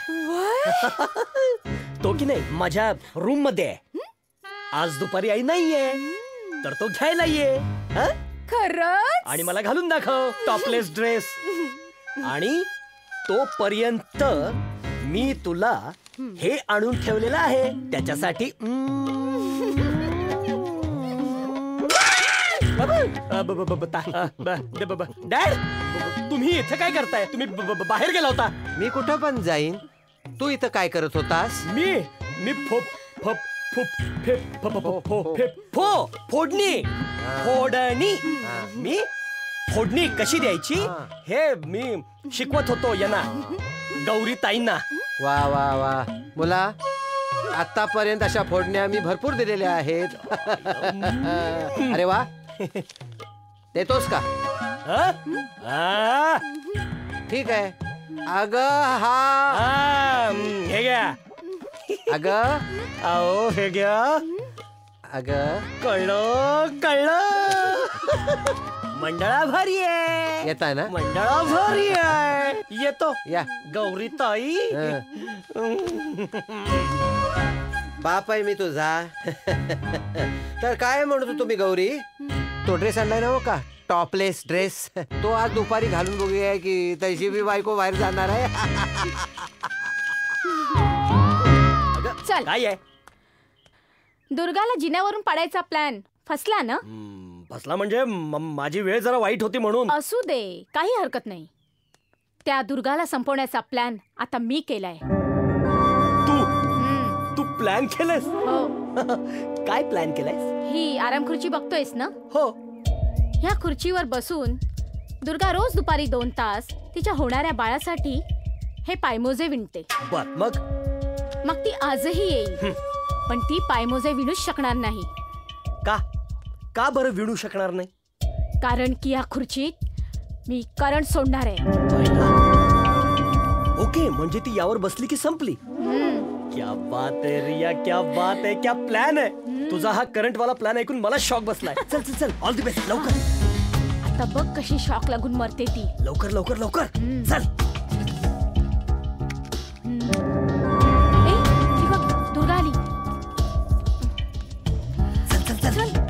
तो की नाही माझ्या रूम मध्ये आहे. आज दुपारी आई नाहीये तर तो घ्यायला ये. खरंच? आणि मला घालून दाखव टॉपलेस ड्रेस. आणि तोपर्यंत मी तुला हे आणून ठेवलेलं आहे त्याच्यासाठी. डॅड तुम्ही इथं काय करताय? तुम्ही बाहेर गेला होता. मी कुठं पण जाईन. तू इथं काय करत होतास? मी मी फोप फोप फोप फेप फो फो फो फेप फो फोडणी फोडणी मी फोडणी कशी द्यायची हे मी शिकवत होतो यांना गौरी ताईंना. वा वा वा मुला आतापर्यंत अशा फोडण्या मी भरपूर दिलेल्या आहेत. अरे वा देतोस का? ठीक आहे. अग हा हे घ्या. अग आओ हे घ्या. अग कळलं कळलं. मंडळा भारी आहे. येताय ना? मंडळा भारी आहे. येतो या गौरी ताई. बाप आहे मी तुझा. तर काय म्हणतो तुम्ही गौरी? तो ड्रेस आणलाय ना हो का टॉपलेस ड्रेस? तो आज दुपारी घालून बघूया की तशी बी बायको बाहेर जाणार आहे. चल काय आहे? दुर्गाला जिन्यावरून पाडायचा प्लॅन फसला ना? फसला म्हणजे माझी वेळ जरा वाईट होती म्हणून. असू दे काही हरकत नाही. त्या दुर्गाला संपवण्याचा प्लॅन आता मी केलाय. तू तू प्लॅन केलंस? हो. काय प्लॅन केलायस? ही आराम खुर्ची बघतोयस ना? हो. ह्या खुर्चीवर बसून दुर्गा रोज दुपारी दोन तास तिच्या होणाऱ्या बाळासाठी हे पायमोजे विणते. बर मग मग ती आजही येईल पण ती पायमोजे विणूच शकणार नाही. का का बरं विणू शकणार नाही? कारण की या खुर्चीत मी करंट सोडणार आहे. ओके म्हणजे ती यावर बसली की संपली. क्या बात है रिया क्या बात है क्या प्लॅन आहे तुझा. हा करंट वाला प्लॅन ऐकून मला शॉक बसलाय. चल चल चल ऑल द बेस्ट. लवकर आता बघ कशी शॉक लागून मरते ती. लवकर लवकर लवकर चल. ए ती बघ दुर्गा आली. चल चल चल चल.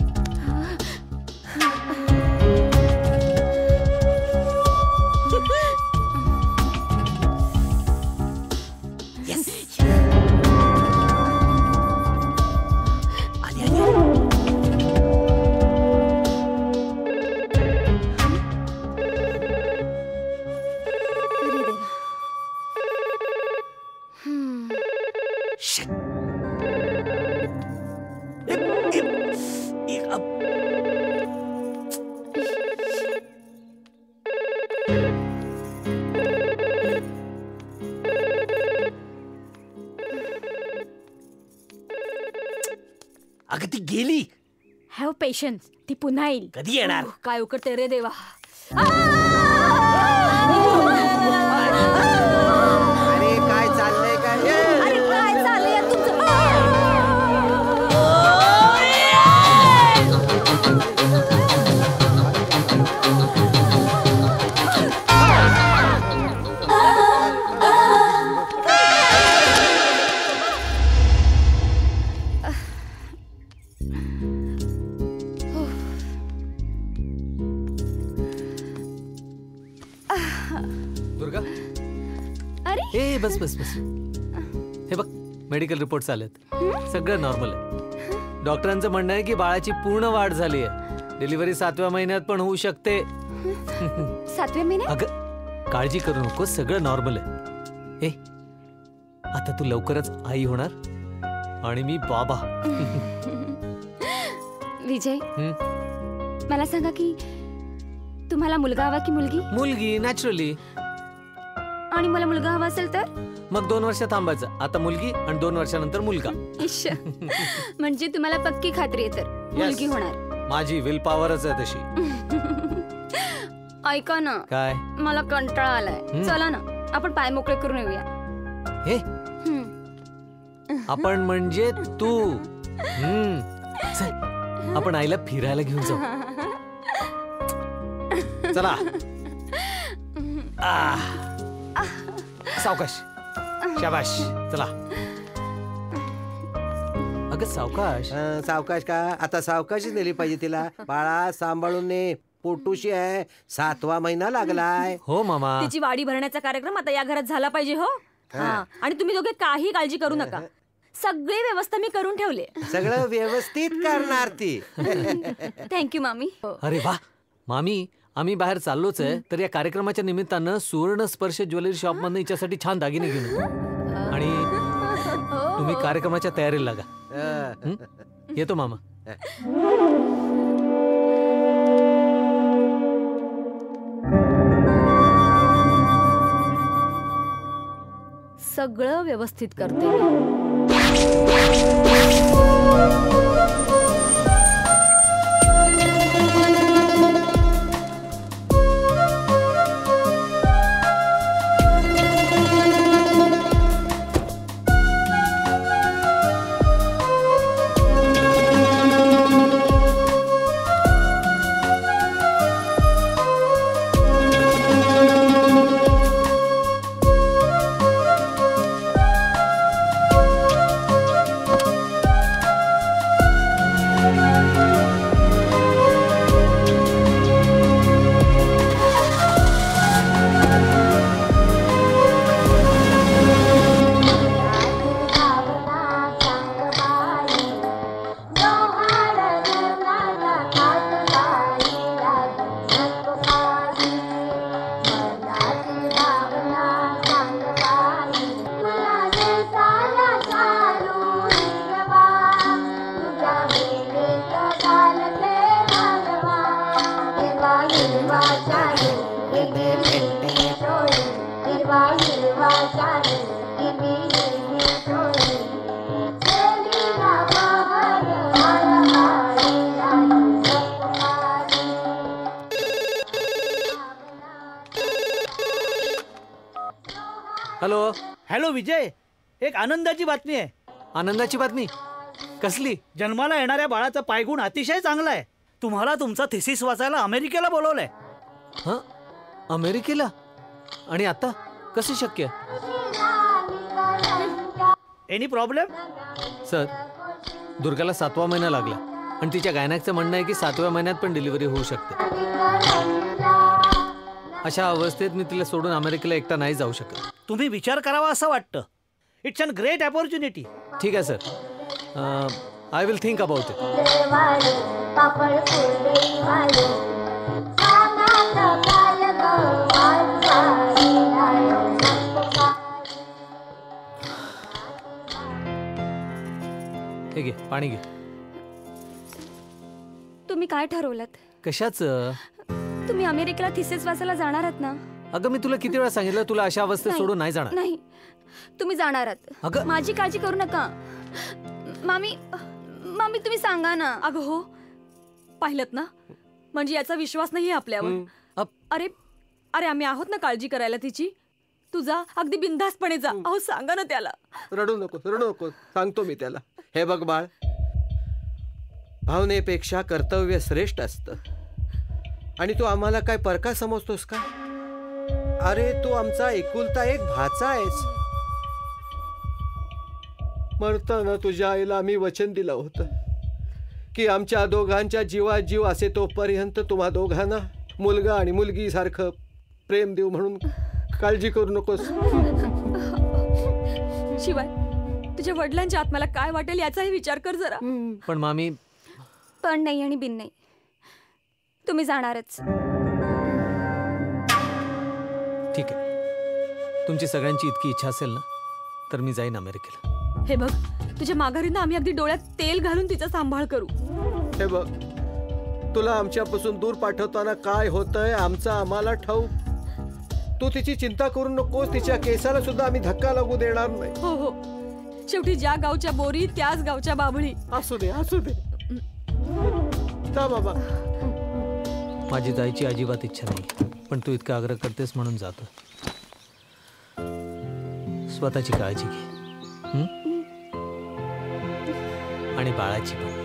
अगं ती गेली. हॅव पेशन्स ती पुन्हा येईल. कधी येणार? काय उकडते रे देवा. ए बस बस बस. हे बघ मेडिकल रिपोर्ट आलेत, सगळं नॉर्मल आहे. डॉक्टरांचं म्हणणं आहे की बाळाची पूर्ण वाढ झाली आहे. डिलिव्हरी सातव्या महिन्यात पण होऊ शकते. सातव्या महिन्यात? अगं काळजी करू नको, सगळं नॉर्मल आहे. ए आता तू लवकरच आई होणार आणि मी बाबा. विजय, मला सांगा की तुम्हाला मुलगा हवा की मुलगी? मुलगी नॅचरली. आणि मला मुलगा हवा असेल तर मग दोन वर्ष थांबायचं. आता मुलगी आणि दोन वर्षानंतर मुलगा. इश्श. म्हणजे तुम्हाला पक्की खात्री आहे तर मुलगी होणार? माझी विल पॉवरच आहे तशी. ऐका ना, काय? मला कंटाळा आलाय. हम्म. चला ना आपण पाय मोकळे करून येऊया. हे आपण म्हणजे तू. हम्म. चल आपण आईला फिरायला घेऊन जाऊ. चला. आह. सावकाश. शाबाश. चला. अगं सावकाश. सावकाश का? आता सावकाशच नेली पाहिजे तिला. बाळा सांभाळून ने, पोटूशी आहे, सातवा महिना लागलाय. हो मामा. तिची वाडी भरण्याचा कार्यक्रम आता या घरात झाला पाहिजे. हो हा. आणि तुम्ही दोघे काही काळजी करू नका, सगळी व्यवस्था मी करून ठेवले. सगळं व्यवस्थित करणार ती. थँक्यू मामी. अरे वा मामी, आम्ही बाहेर चाललोच आहे, तर या कार्यक्रमाच्या निमित्तानं सुवर्ण स्पर्श ज्वेलरी शॉप मधून हिच्यासाठी छान दागिने घेऊन येऊ. आणि तुम्ही कार्यक्रमाच्या तयारीला लागा. हं? येतो मामा. सगळं व्यवस्थित करते मी. हॅलो हॅलो विजय, एक आनंदाची बातमी आहे. आनंदाची बातमी? कसली? जन्माला येणाऱ्या बाळाचा पायगुण अतिशय चांगला आहे. तुम्हाला तुमचा थिसिस वाचायला अमेरिकेला बोलवलंय. हं? अमेरिकेला? आणि आता कसं शक्य? Any problem? सर, दुर्गाला सातवा महिना लागला आणि तिच्या गायनाचं म्हणणं आहे की सातव्या महिन्यात पण डिलिव्हरी होऊ शकते. अशा अवस्थेत मी तिला सोडून अमेरिकेला एकटा नाही जाऊ शकत. तुम्ही विचार करावा असं वाटतं. It's an great opportunity. ठीक आहे sir, I will think about it. हे घे पाणी घे. तुम्ही काय ठरवलं? कशाचं? तुम्ही अमेरिकेला थिसिस वाचायला जाणार आहात ना? अगं मी तुला किती वेळा सांगितलं, तुला अशा अवस्थेत सोडून नाही जाणार. नाही, तुम्ही जाणार आहात. अगं माझी काळजी करू नका. मामी मामी तुम्ही सांगा ना. अगं हो, पाहिलत ना, म्हणजे याचा विश्वास नाही आपल्यावर. अरे अरे आम्ही आहोत ना काळजी करायला तिची. तू जा, अगदी बिनधास्तपणे जा. अहो सांगा ना त्याला. रडू नको, रडू नको, सांगतो मी त्याला. हे बघ बाळ, भावनेपेक्षा कर्तव्य श्रेष्ठ असतं. आणि तू आम्हाला काय परका समजतोस का? अरे तू आमचा एकुलता एक भाचा आहेस. मरताना तुझ्या आईला आम्ही वचन दिलं होतं की आमच्या दोघांच्या जीवात जीव असे तोपर्यंत तुम्हा दोघांना मुलगा आणि मुलगी सारखं प्रेम देऊ, म्हणून काळजी करू नकोस. शिवाय तुझ्या वडिलांच्या आत्म्याला काय वाटेल याचाही विचार कर जरा. पण मामी पण नाही आणि बिन नाही, तुम्ही जाणारच. ठीक आहे, तुमची सगळ्यांची इतकी इच्छा असेल ना तर मी जाईन अमेरिकेला. हे बघ, तुझ्या माघारी ना आम्ही अगदी डोळ्यात तेल घालून तिचा सांभाळ करू. हे बघ, तुला आमच्यापासून दूर पाठवताना काय होतंय आमचं आम्हाला ठाऊक. तू तिची चिंता करू नकोस, तिच्या केसाला सुद्धा आम्ही धक्का लागू देणार नाही. हो हो, शेवटी ज्या गावच्या बोरी त्याच गावच्या बाभळी. असू दे असू दे, जा बाबा. माझी जायची अजिबात इच्छा नाही, पण तू इतका आग्रह करतेस म्हणून जातो. स्वतःची काळजी घे, हं? आणि बाळाची पण.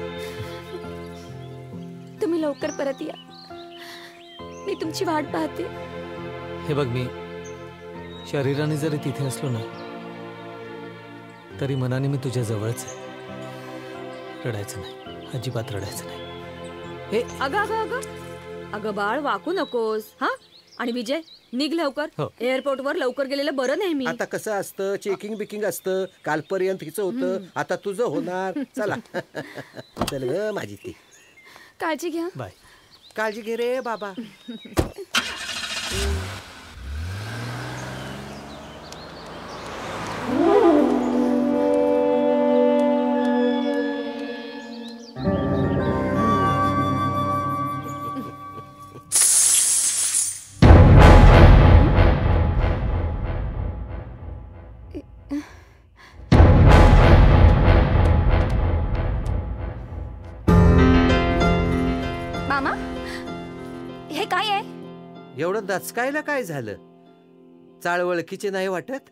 तुम्ही लवकर परत या, मी तुमची वाट पाहते. हे बघ, मी शरीराने जरी तिथे असलो ना तरी मनाने मी तुझ्या जवळच आहे. रडायचं नाही, अजिबात रडायचं नाही. हे अगं अगं अगं अगं बाळ, वाकू नकोस. हा, आणि विजय निघ लवकर. हो. एअरपोर्ट वर लवकर गेलेलं बरं नाही. मी आता कसं असतं, चेकिंग बिकिंग असतं. कालपर्यंत हिचं होतं, आता तुझं होणार. चला चल ग माझी ती. काळजी घ्या. बाय. काळजी घे रे बाबा. मामा, हे काय आहे? एवढं दचकायला काय झालं? चाळ ओळखीचे नाही वाटत?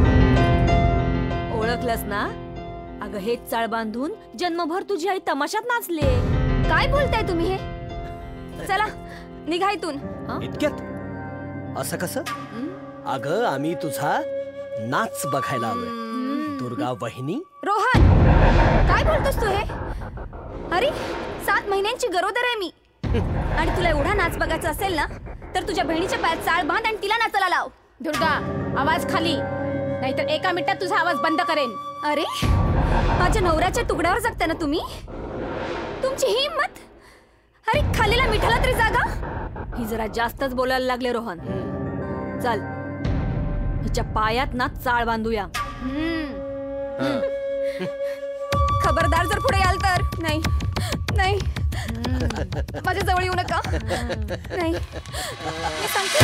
ओळखलंस ना? अगं हेच चाळ बांधून जन्मभर तुझी आई तमाशात नाचले. काय बोलताय तुम्ही हे? चला निघा इथून. इतक्यात? असं कसं? अगं आम्ही तुझा नाच बघायला आलोय. दुर्गा वहिनी. रोहन, काय बोलतोस तू हे? अरे सात महिन्यांची गरोदर आहे मी. आणि तुला एवढा नाच बघायचा असेल ना तर तुझ्या बहिणीच्या पायात चाळ बांध आणि तिला नाचायला लाव. दुर्गा, आवाज खाली, नाहीतर एका मिनिटात तुझा आवाज बंद करेन. अरे माझ्या नवऱ्याच्या तुकड्यावर जगता ना तुम्ही? तुमची ही हिम्मत? अरे खालीला मिठाला तरी जागा. ही जरा जास्तच बोलायला लागले रोहन. चल हिच्या पायात ना चाळ बांधूया. खबरदार जर पुढे याल तर. नाही नाही, माझ्या जवळ येऊ नका. नाही, मी सांगते.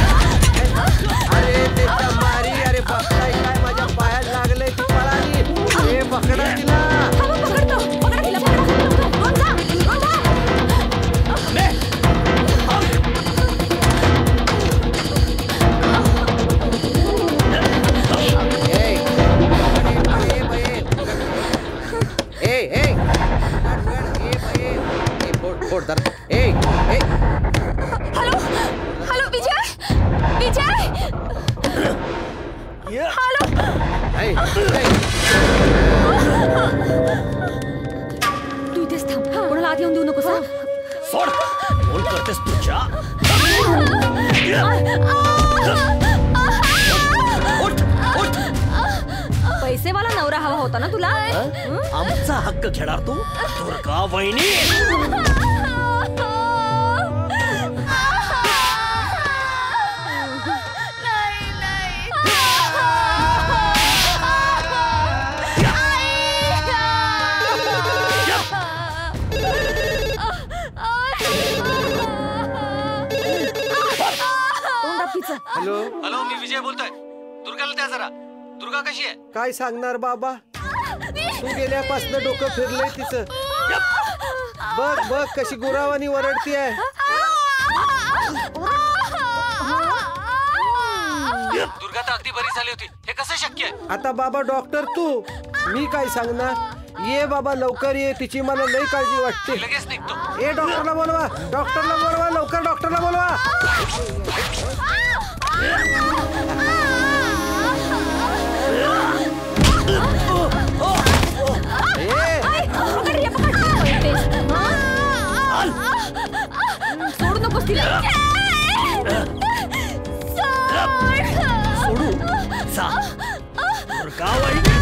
अरे ते मारी, अरे बघताय काय माझ्या पायात लागलंय, ती पळाली. हे पकडा तिला. पकडतो, पकडा तिला, पकडा. कोण जा, कोण जा. Hello hello, Vijay Vijay, hello. तू इथेच थांब, कोणाला आत येऊन देऊ नकोस. सोड. कोण करतेस तुझ्या? पैसेवाला नवरा हवा होता ना तुला? आमचा हक्क खेळणार तू? दुर्गा वहिनी. हॅलो हॅलो, मी विजय बोलतोय. दुर्गाला द्या जरा. दुर्गा कशी आहे? काय सांगणार बाबा, तू गेल्यापासून डोकं फिरलंय तिचं. बघ बघ कशी गुरावानी वरडती आहे. दुर्गा तर अगदी बरी झाली होती, हे कसं शक्य आहे? आता बाबा डॉक्टर तू, मी काय सांगणार. ये बाबा लवकर ये, तिची मला लई काळजी वाटते. लगेच निघतो. ए डॉक्टरला बोलवा, डॉक्टरला बोलवा, लवकर डॉक्टरला बोलवा. सोडू नकोस तिला. सोडू जा. दुर्गा वहिनी.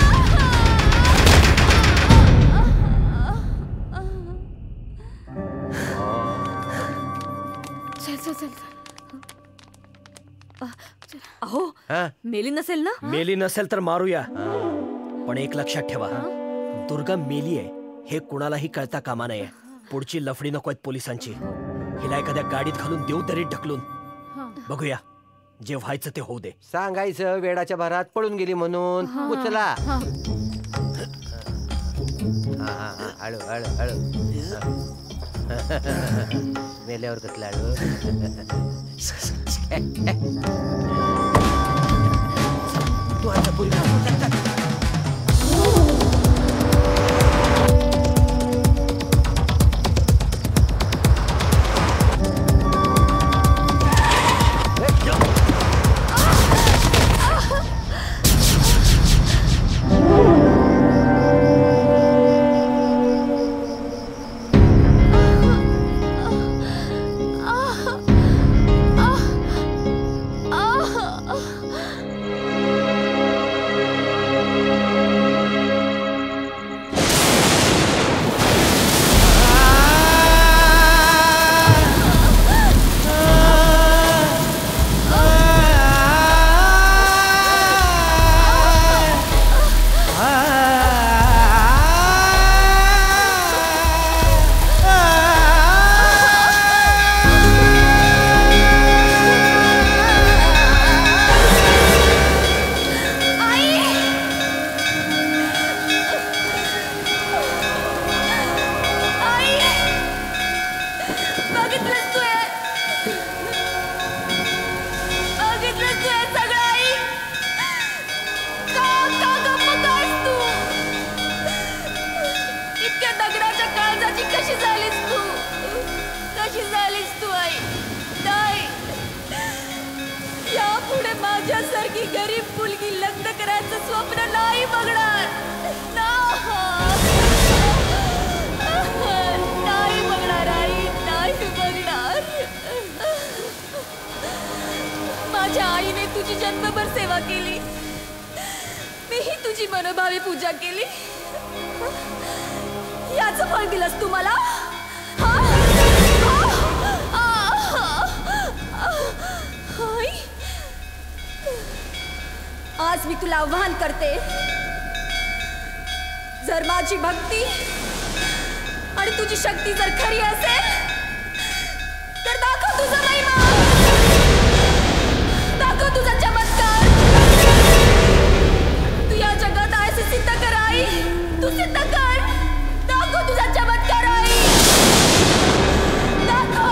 चल अहो हा? मेली नसेल ना मेली नसेल तर मारूया पण एक लक्षात ठेवा दुर्गा मेली आहे हे कुणालाही कळता कामा नये. पुढची लफडी नको आहेत पोलिसांची. हिला एखाद्या गाडीत घालून देऊ दरीत ढकलून. बघूया जे व्हायचं ते होऊ दे. सांगायचं वेडाच्या भरात पळून गेली म्हणून. उचला. हळू हळू हळू. मेल्यावर कसला हळू. तू आता पुरी माझ्यासारखी गरीब मुलगी लग्न करायचं स्वप्न नाही बघणार. नाही बघणार आई, नाही बघणार. माझ्या आईने तुझी जन्मभर सेवा केली. मीही तुझी मनोभावी पूजा केली. याचं फळ दिलंस तू मला. आज मी तुला आव्हान करते, जर माझी भक्ती आणि तुझी शक्ती जर खरी असेल तर दाखव तुझा महिमा, दाखव तुझा चमत्कार. तू या जगात आहेस हे सिद्ध कर आई. तू सिद्ध कर. दाखव तुझा चमत्कार आई. दाखव.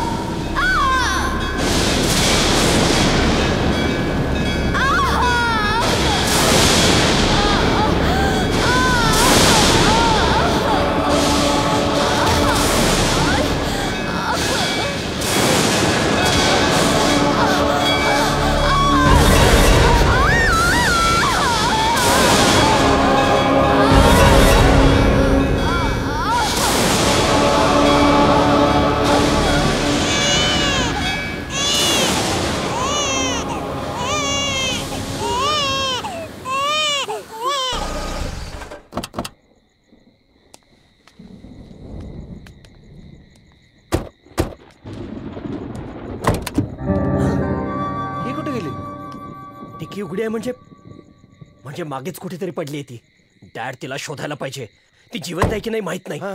उघडी आहे म्हणजे म्हणजे मागेच कुठेतरी पडली ती. डॅड तिला शोधायला पाहिजे. ती जिवंत आहे की नाही माहित नाही.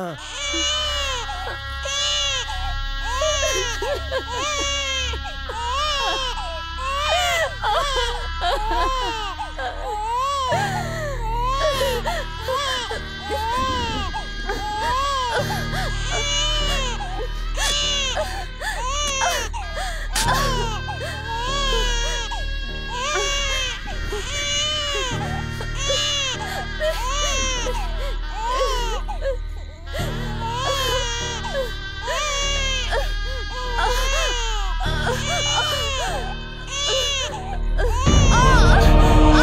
Ah!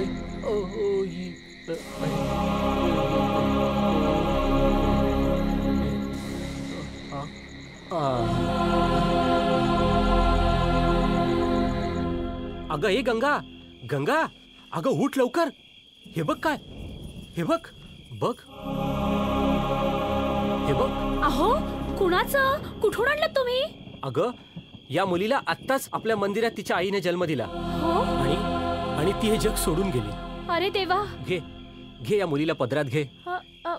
अगं हे गंगा गंगा अगं उठ लवकर. हे बघ काय हे बघ बघ हे बघ. अहो कुणाचं कुठून आणलं तुम्ही? अगं या मुलीला आत्ताच आपल्या मंदिरात तिच्या आईने जन्म दिला आणि आणि ती हे जग सोडून गेली. अरे देवा. घे घे या मुलीला पदरात घे. अ, अ,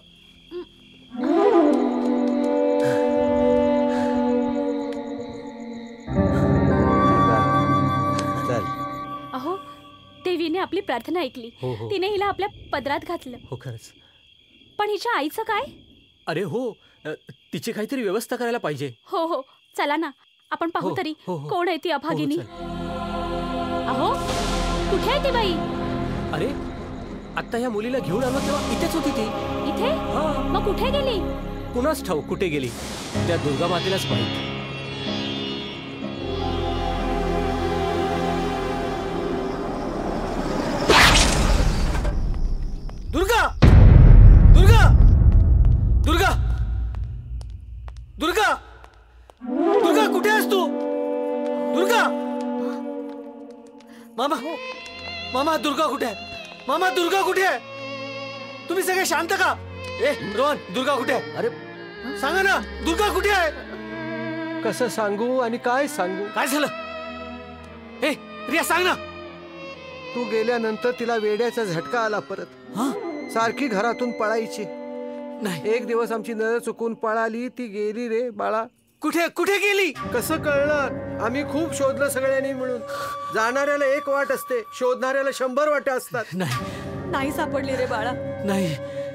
अहो देवीने आपली प्रार्थना ऐकली. हो, हो. तिने हिला आपल्या पदरात घातलं. हो खरंच. पण हिच्या आईचं काय? अरे हो अ, तिची काहीतरी व्यवस्था करायला पाहिजे. हो हो चला ना आपण पाहू हो, तरी हो, हो. कोण आहे ती अभागिनी. हो, अहो कुठे आहे ती बाई? अरे आता या मुलीला घेऊन आलो तेव्हा इथेच होती ती. इथे? मग कुठे गेली? कुणाच ठाऊक कुठे गेली. त्या दुर्गा मातेलाच माहित. दुर्गा दुर्गा दुर्गा दुर्गा दुर्गा कुठे आहेस तू? दुर्गा मामा मामा दुर्गा कुठे आहे? मामा दुर्गा कुठे आहे? तुम्ही सगळे शांत का? ए रोहन दुर्गा कुठे आहे? अरे सांगा ना दुर्गा कुठे आहे? कसं सांगू आणि काय सांगू? काय झालं? ए रिया सांग ना. तू गेल्यानंतर तिला वेड्याचा झटका आला परत. सारखी घरातून पळायची. नाही एक दिवस आमची नजर चुकून पळाली. ती गेली रे बाळा. कुठे कुठे गेली? कसं कळणार? आम्ही खूप शोधलं सगळ्यांनी मिळून. जाणाऱ्याला एक वाट असते, शोधणाऱ्याला शंभर वाटा असतात. नाही नाही सापडली रे बाळा. नाही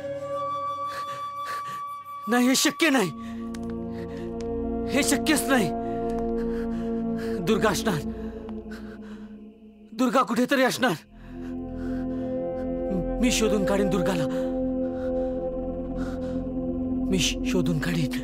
नाही हे शक्य नाही. हे शक्यच नाही. दुर्गा असणार. दुर्गा कुठेतरी असणार. मी शोधून काढीन दुर्गाला. मी शोधून काढीन.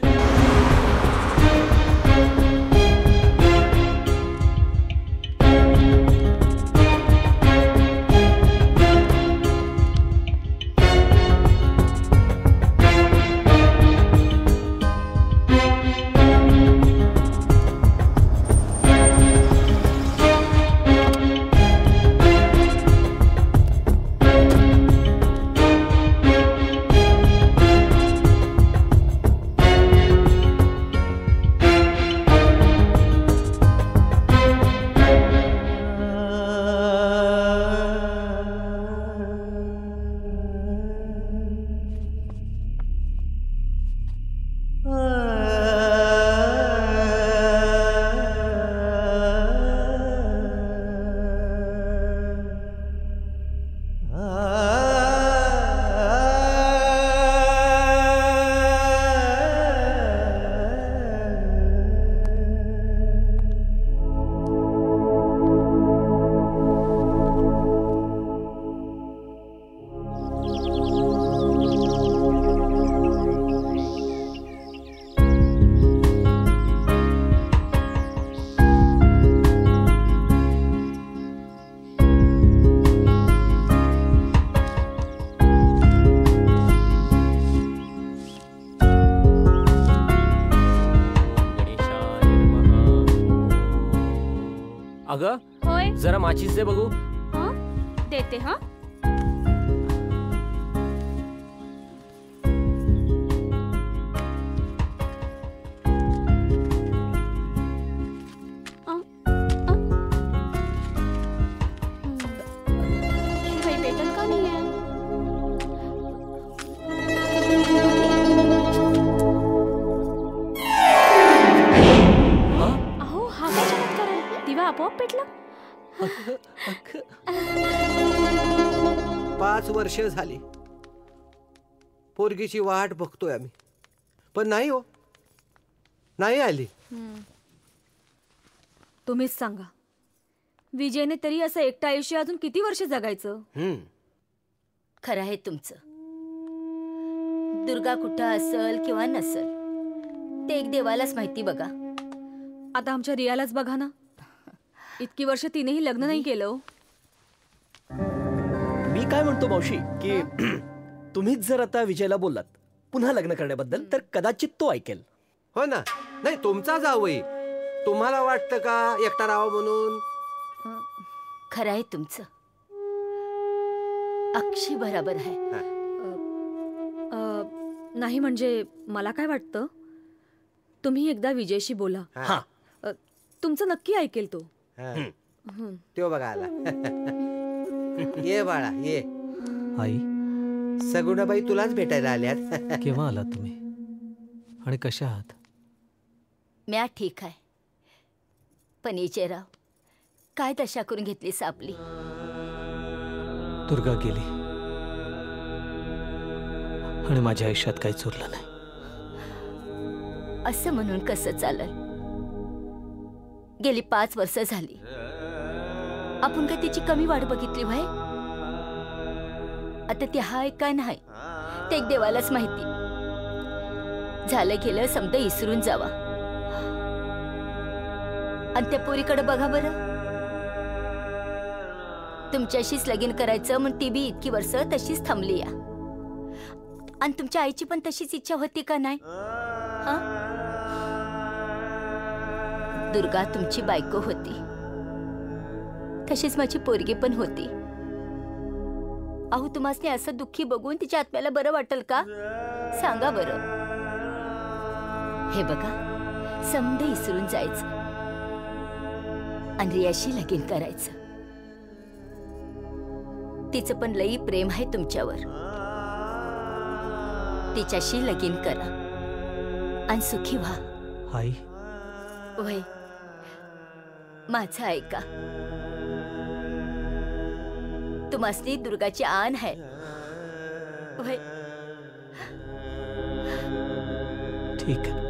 अगं होय जरा माचीस दे बघू. देते हा. भेटल का नाही आहे? अहो हा काय चमत्कार आहे. दिवा आपोआप पेटला. पाच वर्ष झाली पोरगीची वाट बघतोय आम्ही, पण नाही हो, नाही आली. तुम्हीच सांगा विजयने तरी असं एकटं आयुष्य अजून किती वर्ष जगायचं? खरं आहे तुमचं. दुर्गा कुठं असल किंवा नसल ते एक देवालाच माहिती बघा. आता आमच्या रियालाच बघा ना. इतकी वर्ष तिनेही लग्न नाही केलं. काय म्हणतो मावशी की तुम्हीच जर आता विजयला बोललात पुन्हा लग्न करण्याबद्दल तर कदाचित तो ऐकेल. हो ना. नाही तुमचा जावई, तुम्हाला वाटतं का एकटा राहावं म्हणून? खरं आहे तुमचं, अक्षी बरोबर आहे. अ, नाही म्हणजे मला काय वाटतं, तुम्ही एकदा विजयशी बोला. हा. अ, तुमचं नक्की ऐकेल तो. हं. तो बघा आला. ये बाळा ये. आई, सगुणाबाई तुलाच भेटायला आल्यात. केव्हा आलात तुम्ही आणि कशा आहात? म्या ठीक आहे, पण विजयराव काय दशा करून घेतलीस आपली? दुर्गा गेली आणि माझ्या आयुष्यात काही चुरलं नाही. असं म्हणून कसं चालल? गेली पाच वर्ष झाली, आपण काय तिची कमी वाट बघितली भाई? आता ती हाय काय नाही ते एक देवालाच माहिती. झालं गेलं समजा इसरून जावा. आणि त्या पोरीकडे बघा बरं, तुमच्याशीच लगीन करायचं म्हणून ती बी इतकी वर्ष तशीच थांबली या. आणि तुमच्या आईची पण तशीच इच्छा होती का नाही? हा, दुर्गा तुमची बायको होती, तशीच माझी पोरगी पण होती. अहो तुम्हाला असं दुःखी बघून तिच्या आत्म्याला बरं वाटेल का? सांगा बरं. हे बघा, समदे इसरून जायचं आणि रियाशी लगीन करायचं. तिचं पण लई प्रेम आहे तुमच्यावर. तिच्याशी लगीन करा आणि सुखी व्हा. आई, वय माझं ऐका. तुम्हासनी दुर्गाची आण है. वय ठीक आहे.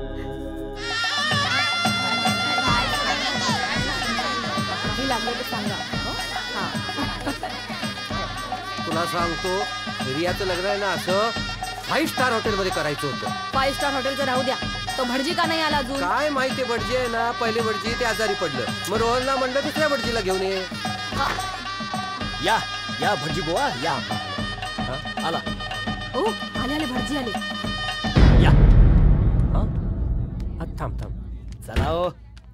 लागलं तर सांगा. तुला सांगतो, रियाचं लग्न आहे ना असं फाईव्ह स्टार हॉटेलमध्ये करायचं होतं. फाईव्ह स्टार हॉटेलचं राहू द्या, तो भटजी का नाही आला अजून? काय माहिती, भटजी आहे ना, पहिले भटजी ते आजारी पडलं, मग रोहनला म्हणलं दुसऱ्या भटजीला घेऊन ये. या या भटजी बुवा या. आला. ओ आले आले भटजी आले. या. थांब थांब. चला ओ.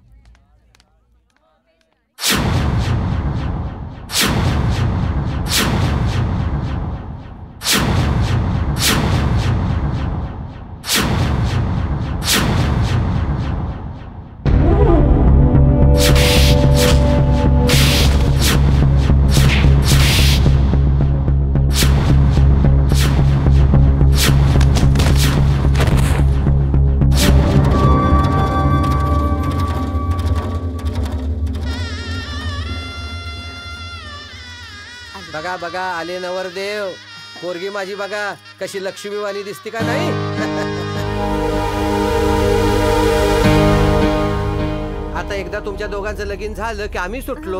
बघा बघा आले नवरदेव. पोरगी माझी बघा कशी लक्ष्मीवाणी दिसते का नाही? आता एकदा तुमच्या दोघांचं लगीन झालं की आम्ही सुटलो.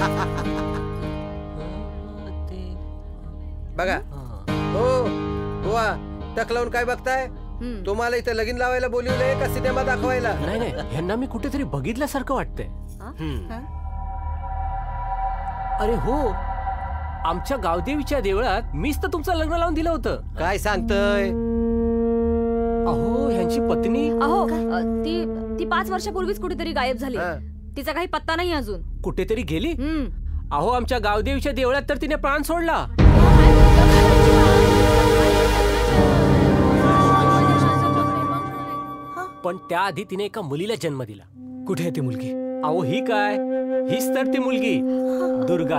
बघा हो हो टक लावून काय बघताय? तुम्हाला इथं लगीन लावायला बोलवलंय का सिनेमा दाखवायला? नाही नाही, ह्यांना मी कुठेतरी बघितल्यासारखं वाटतंय. अरे हो, आमच्या गावदेवीच्या देवळात मीच तर तुमचं लग्न लावून दिलं होतं. काय सांगतोय? अहो ह्यांची पत्नी. अहो अ, ती ती पाच वर्षापूर्वीच कुठेतरी गायब झाली. तिचा काही पत्ता नाही अजून. कुठेतरी गेली? अहो आमच्या गावदेवीच्या देवळात तर तिने प्राण सोडला. पण त्याआधी तिने एका मुलीला जन्म दिला. कुठे आहे ती मुलगी? अहो ही काय, हीच तर ती मुलगी दुर्गा.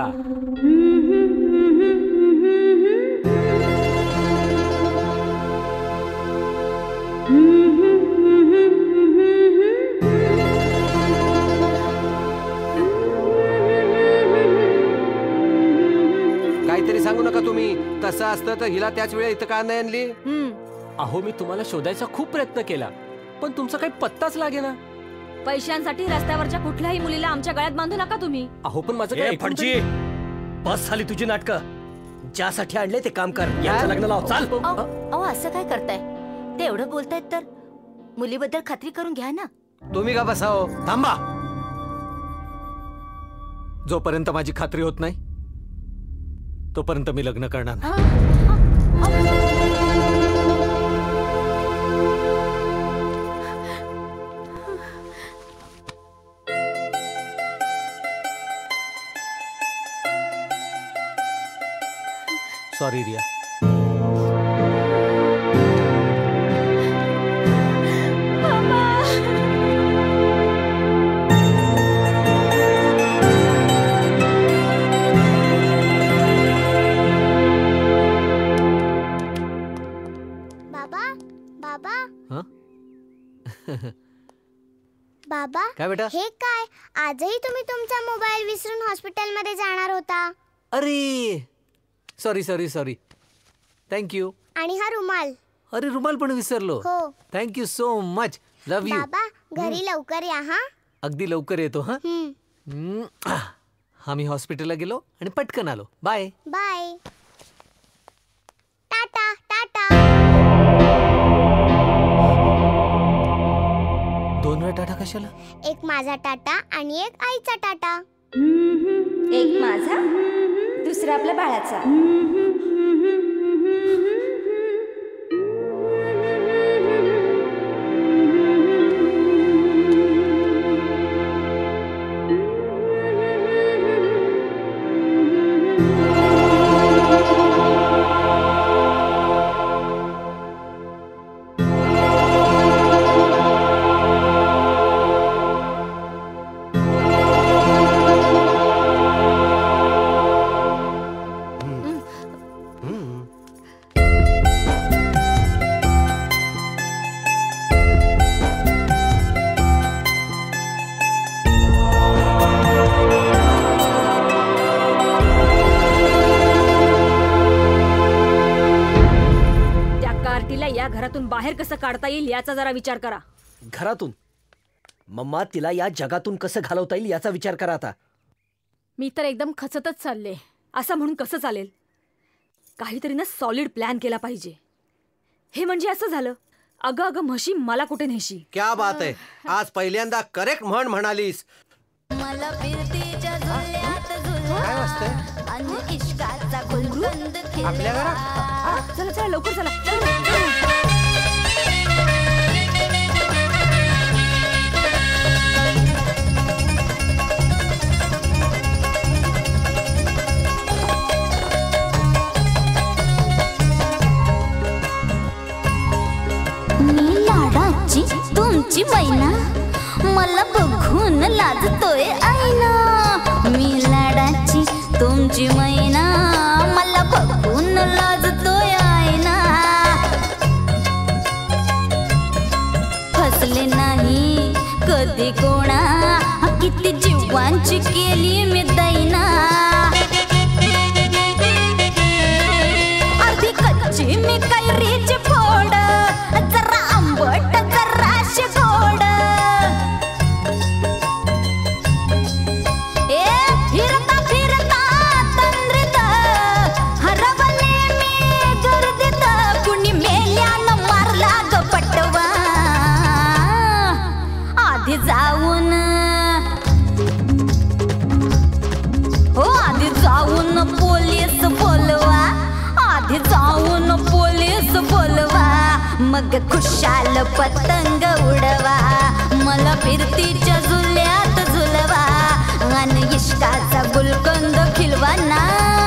काहीतरी सांगू नका तुम्ही. तसं असतं तर हिला त्याच वेळी इथं का नाही आणली? अहो मी तुम्हाला शोधायचा खूप प्रयत्न केला, पण तुमचा काही पत्ताच लागेना. पैशांसाठी रस्त्यावरच्या कुठल्याही मुलीला आमच्या गळ्यात बांधू नका तुम्ही. अहो पण माझं ए, काय भटजी, बस झाली तुझी नाटकं. ज्यासाठी आणले ते काम कर. याचं लग्न लाव. चाल. अहो असं काय करताय? ते एवढं बोलतायत तर मुलीबद्दल खात्री करून घ्या ना. तुम्ही का बसाओ? थांबा. जोपर्यंत माझी खात्री होत नाही तोपर्यंत मी लग्न करणार नाही. सॉरी रिया. बाबा काय बेटा? हे काय आजही तुम्ही तुमचा मोबाईल विसरून हॉस्पिटलमध्ये जाणार होता? अरे सॉरी सॉरी सॉरी. थँक्यू. आणि हा रुमाल. अरे रुमाल पण विसरलो. हो. Thank you so much. Love you. बाबा घरी लवकर या हा. अगदी लवकर येतो. हा हा मी हॉस्पिटलला गेलो आणि पटकन आलो. Bye bye. Tata tata. दोन वेळा टाटा कशाला? एक माझा टाटा आणि एक आईचा टाटा. एक माझा दुसरा आपल्या बाळाचा. बाहेर कसं काढता येईल याचा जरा विचार करा. घरातून? मम्मा तिला या जगातून कसं घालवता येईल याचा विचार करा आता. मी तर एकदम खचतच चालले. असं म्हणून कसं चालेल? काहीतरी ना सॉलिड प्लॅन केला पाहिजे. हे म्हणजे असं झालं, अगं अगं म्हशी मला कुठे नेशी. क्या बात आहे, आज पहिल्यांदा करेक्ट म्हण म्हणालीस. मला फिरतीच्या झुल्यात झुलवा काय वाजतंय? आणि इश्काचा गुलकंद खिलवा. आपल्या घरात? चला चला लवकर चला. मी लाडाची तुमची मैना, मला बघून लाजतोय आईना. मी लाडाची तुमची मैना, मला बघून लाजतोय आईना. फसले नाही कधी कोणा, किती जीवांची केली मी दैना. अर्धी कच्ची मी कैरीची फोड, जरा आंबट जराशी गोड. ए फिरता फिरता तंद्रीत हरवले मी गर्दीत. कुणी मेल्यानं मारला ग पटवा. आधी जाऊन हो आधी जाऊन पोलीस बोलवा. आधी जाऊन पोलीस बोलवा, मग खुशाल पतंग उडवा. मला फिरतीच्या झुल्यात झुलवा आणि इश्काचा गुलकंद खिलवा ना.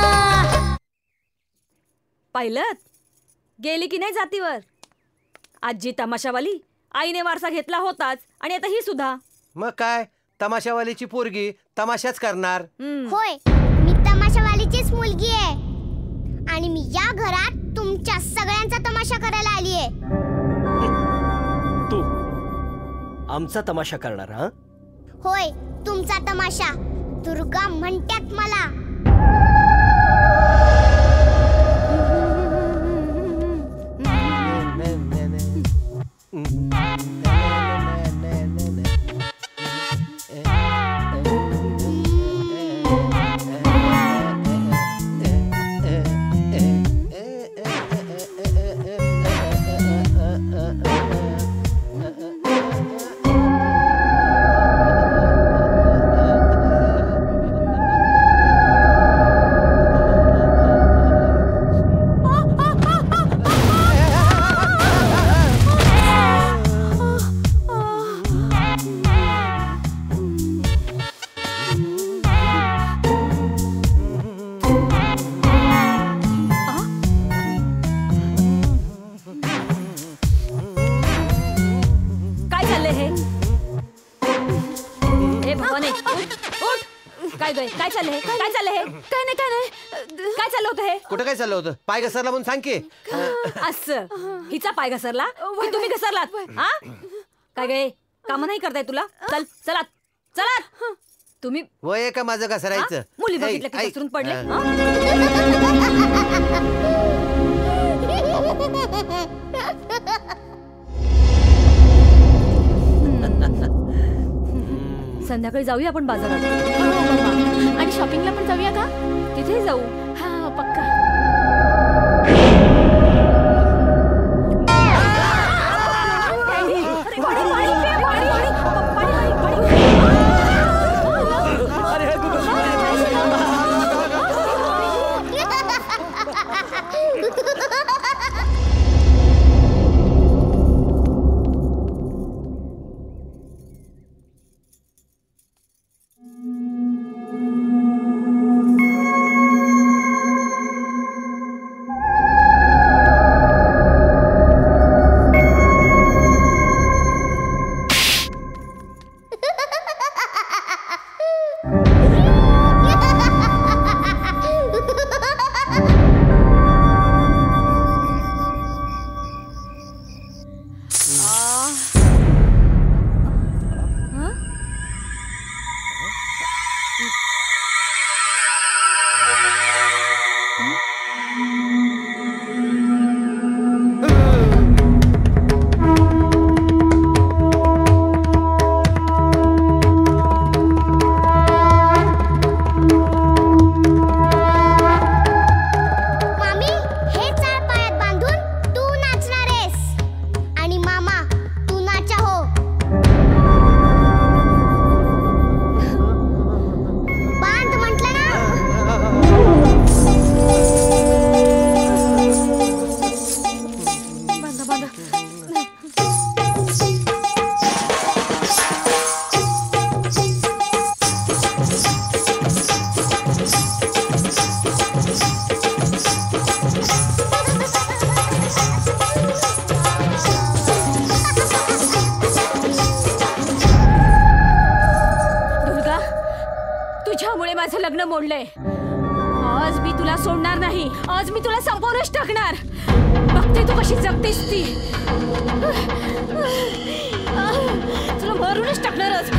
पाहिलं गेली की नाही जातीवर. आजी तमाशावाली, आईने वारसा घेतला होताच आणि आता ही सुद्धा. मग काय, तमाशावालीची पोरगी तमाशाच करणार. होय, मी तमाशावालीचीच मुलगी आहे आणि मी या घरात तुमच्या सगळ्यांचा तमाशा करायला आली आहे. तू आमचा तमाशा करणार? हा होय, तुमचा तमाशा. दुर्गा म्हणतात मला. काय गे काय चाललंय काय चाललंय हे काय नाही काय नाही काय चाललं होतं हे कुठं काय चाललं होतं? पाय घसरला म्हणून सांग की. असं हिचा पाय घसरला की तुम्ही घसरलात हा काय गे काम नाही करताय तुला चल चला चला तुम्ही वय का माझं घसरायचं? मुली बघितलं की घसरून पडले संध्याकाळी जाऊया आपण बाजारात आणि शॉपिंगला पण जाऊया का? तिथे जाऊ हा पक्का. लग्न मोडलंय आज मी तुला सोडणार नाही आज मी तुला संपूर्णच टाकणार बघते तू कशी जगतेस ती तुला मारूनच टाकणारच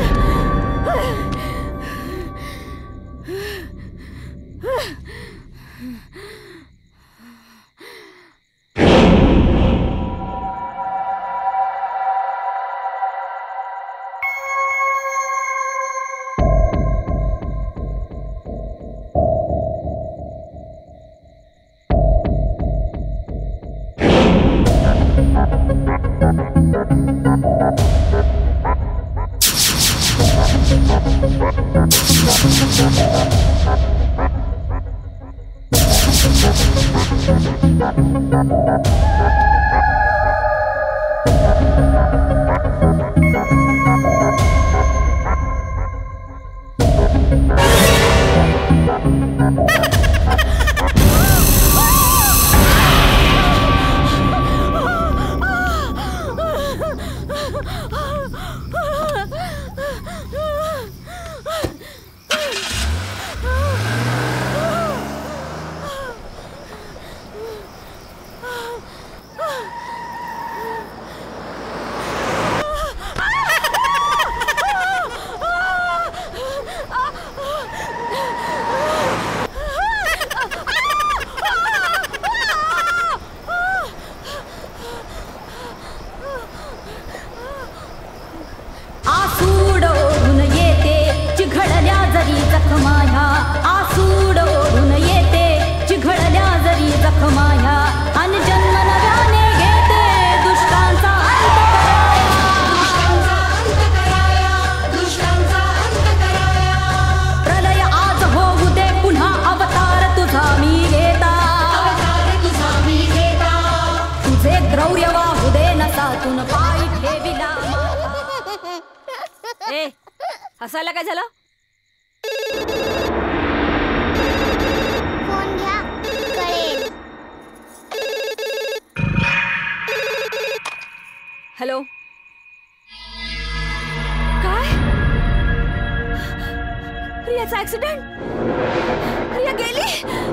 हसायला काय झालं फोन घ्या कळेल हॅलो काय रियाचा ऍक्सिडेंट. रिया गेली.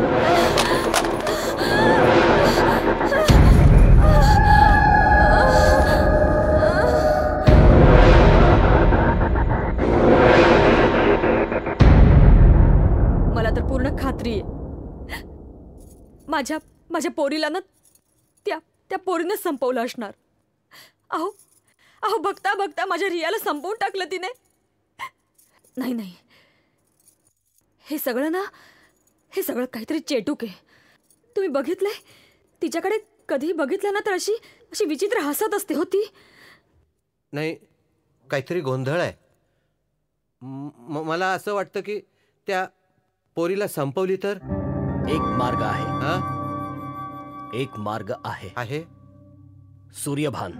मला तर पूर्ण खात्री आहे माझ्या माझ्या पोरीला ना त्या त्या पोरीने संपवलं असणार. अहो अहो बघता बघता माझ्या रियाला संपवून टाकलं तिने. नाही नाही हे सगळं ना हे सगळं काहीतरी चेटूक आहे. तुम्ही बघितलंय तिच्याकडे कधी बघितलं ना तर अशी अशी विचित्र हसत असते होती. नाही काहीतरी गोंधळ आहे. म- मला असं वाटतं की त्या पोरीला संपवली तर एक मार्ग आहे. हा एक मार्ग आहे आहे सूर्यभान.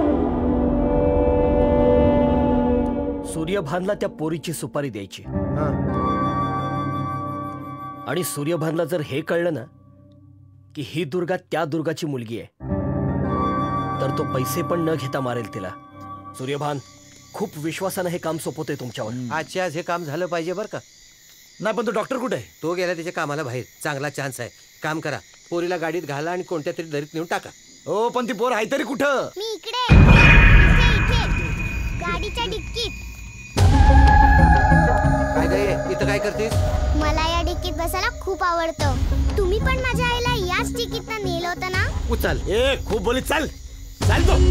सूर्यभानला त्या पोरीची सुपारी द्यायची आणि सूर्यभानला जर हे कळलं ना की ही दुर्गा त्या दुर्गाची मुलगी आहे तर तो पैसे पण न घेता मारेल तिला. सूर्यभान खूप विश्वासानं हे काम सोपवते तुमच्यावर. आजच्या आज हे काम झालं पाहिजे बरं का. नाही पण तो डॉक्टर कुठे आहे? तो गेला त्याच्या कामाला बाहेर. चांगला चान्स आहे. काम करा पोरीला गाडीत घाला आणि कोणत्या तरी दरीत नेऊन टाका. हो पण ती पोर आहे तरी कुठं? मी इकडे इथे, इथे. गाडीच्या डिक्कीत. काय काय इथं काय करतेस? मला या डिक्कीत बसायला खूप आवडतं. तुम्ही पण माझ्या आईला याच डिक्कीतनं नेलं होतं ना? उचल. ए खूप बोली चाल चाल तो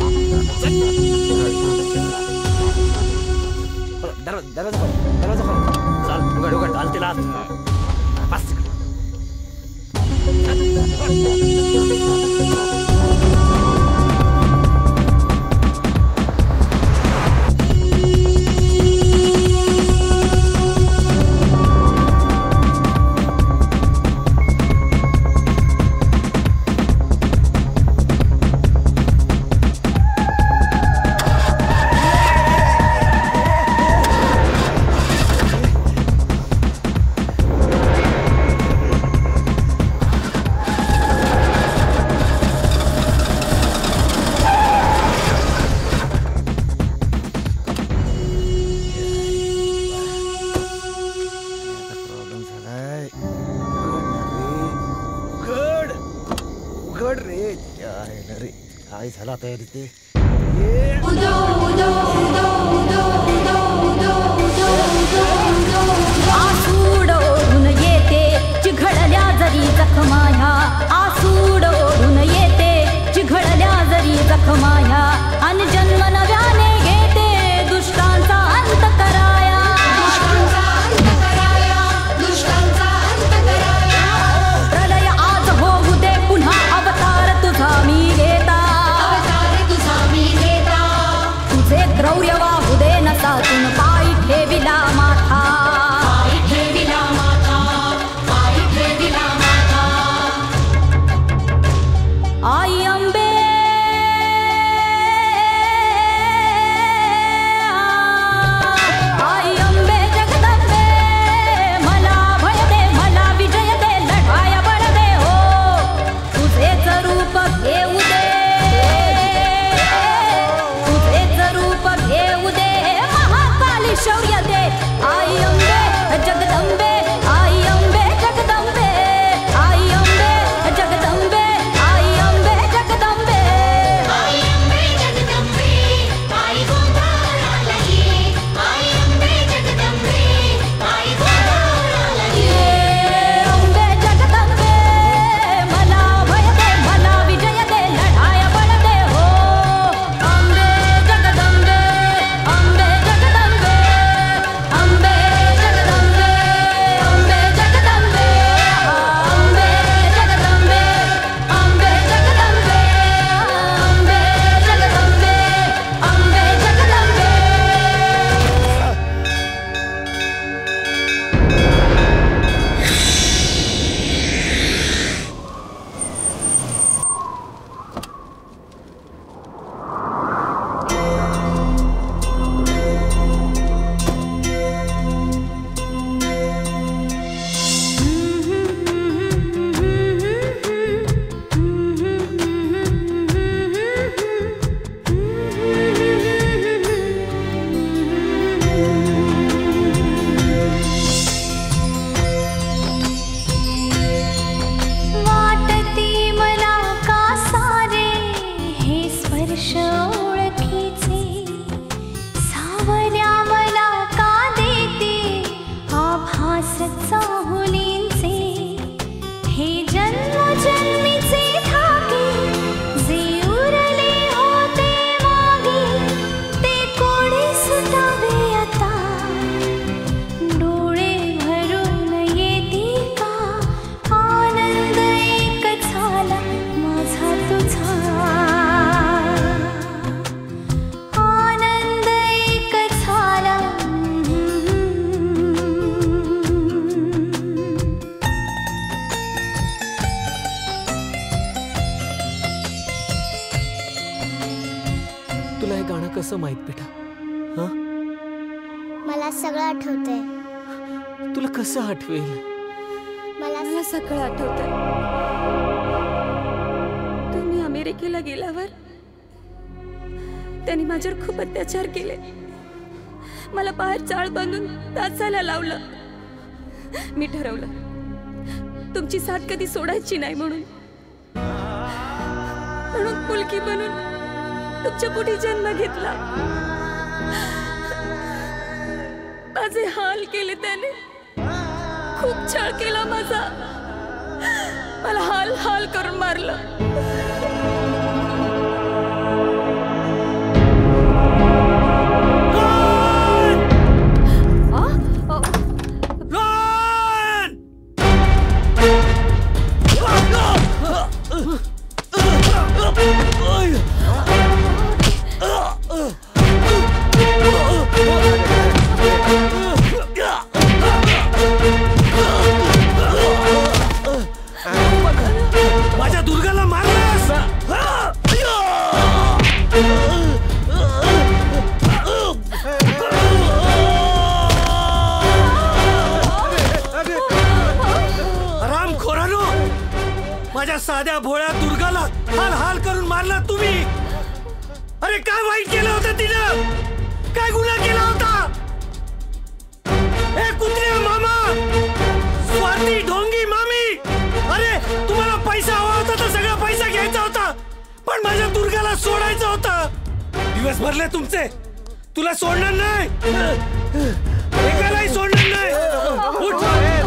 दरवाजा दरवाजा चाल उघड उघड चाल तिला बस. काय झाला तयारी ते आसूड ओढून येते चिघळल्या जरी जखमाया. आसूड ओढून येते चिघळल्या जरी जखमाया. अन जन्म नव्याने घेते दुष्टांचा अंत कराया. प्रलय आज होऊ दे पुन्हा अवतार तुझा मी घेता. तुझे क्रौर्य वाहू दे नसातून पायी ठेविला माथा. तुला हे गाणं कसं माहित बेटा? हा, मला सगळं आठवतंय. तुला कसं आठवेल? मला मला सगळं आठवतंय. तुम्ही अमेरिकेला गेल्यावर त्यांनी माझ्यावर खूप अत्याचार केले. मला बाहेर चाळ बांधून दासायला लावलं. मी ठरवलं तुमची साथ कधी सोडायची नाही म्हणून म्हणून मुलगी बनून तुमच्या पोटी जन्म घेतला. माझे हाल केले त्याने. खूप छळ केला माझा. मला हाल हाल करून मारलं. माझ्या दुर्गाला मारलास. रामखोरानो, माझ्या साध्या भोळ्या दुर्गाला हाल हाल करून मारला तुम्ही. अरे काय वाईट केलं होतं तिनं? काय गुन्हा केला होता? ए कुत्र्या मामा, स्वाती ढोंगी मामी, अरे तुम्हाला पैसा हवा होता तर सगळा पैसा घ्यायचा होता, पण माझ्या दुर्गाला सोडायचं होतं. दिवस भरले तुमचे, तुला सोडणार नाही. एकालाही सोडणार नाही. उठ.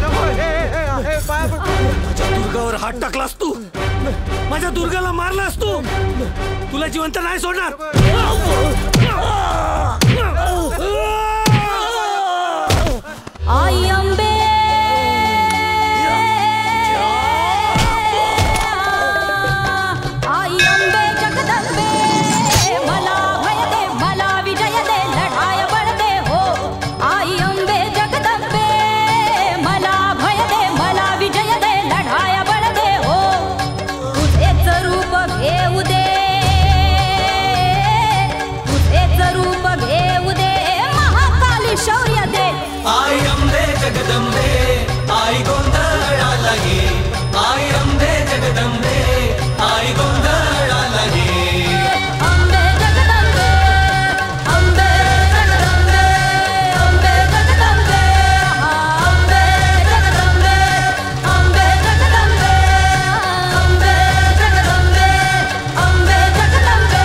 माझ्या दुर्गावर हात टाकलास तू. माझ्या दुर्गाला मारलास तू. तुला जिवंत नाही सोडणार. आई अंबे आई अंबे जगदंबे मला भय दे मला विजय दे लढाय बळ दे हो. आई अंबे जगदंबे मला भय दे मला विजय दे लढाय बळ दे हो. तुझेच रूप घेऊ दे तुझेच रूप घेऊ दे महाकाली शौर्य दे. आई अंबे जगदंबे आई गोंधळाला गे. आई अंबे जगदंबे आई गोंधळाला गे. अंबे जगदंबे अंबे जगदंबे अंबे जगदंबे अंबे जगदंबे अंबे जगदंबे अंबे जगदंबे अंबे जगदंबे.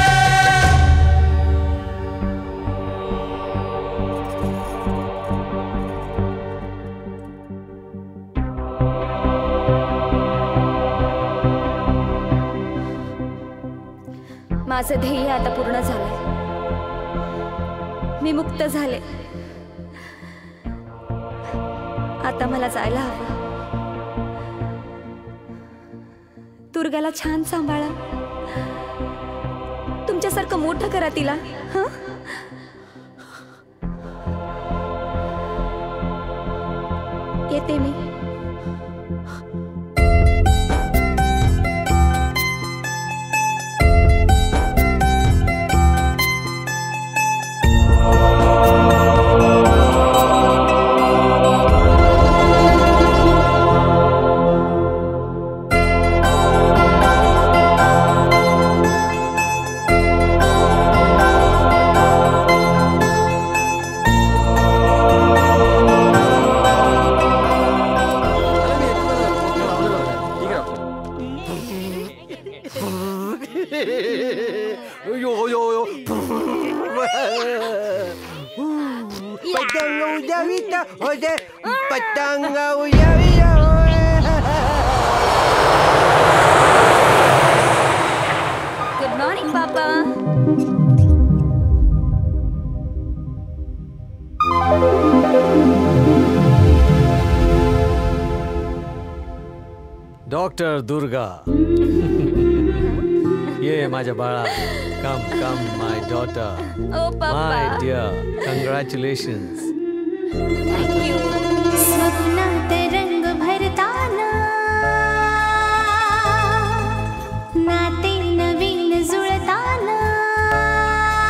माझं ध्येय आता पूर्ण झालंय. मी मुक्त झाले. आता मला जायला हवं. दुर्गाला छान सांभाळा. तुमच्यासारखं मोठं करा तिला. हं? येते मी. यो यो यो पतंग उडावीत होते पतंग उडावीत. Good morning papa. Doctor Durga. ये माझ्या बाळा. Come come my daughter. Oh papa. My dear, congratulations. स्वप्नात रंग भरताना नाते नवीन जुळताना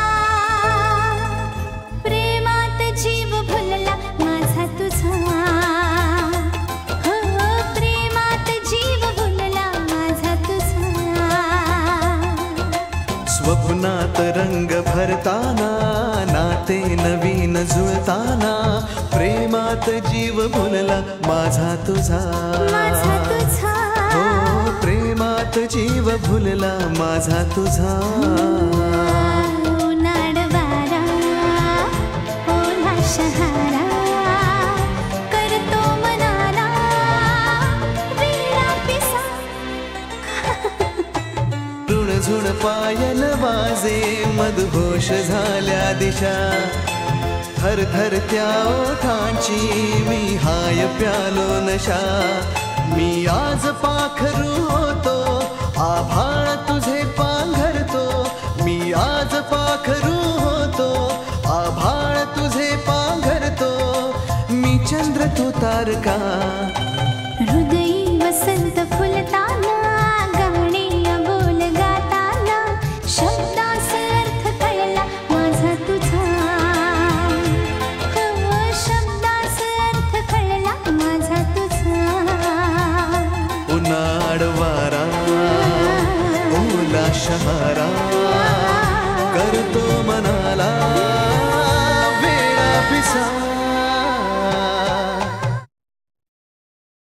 स्वप्नात रंग भरताना नाते नवीन जुळताना प्रेमात जीव भुलला माझा तुझा हो प्रेमात जीव भुलला माझा तुझा झुण पायल वाजे मदहोश झाल्या दिशा थर थर त्या ओठांची मी हाय प्यालो नशा मी आज पाखरू होतो आभाळ तुझे पांघरतो मी आज पाखरू होतो आभाळ तुझे पांघरतो मी चंद्र तू तारका हृदयी वसंत फुलताना गाणे अबोल गाताना शब्दाचा अर्थ कळला माझा तुझा शब्दाचा अर्थ कळला माझा तुझा उन्हाळ वारा ओला शहारा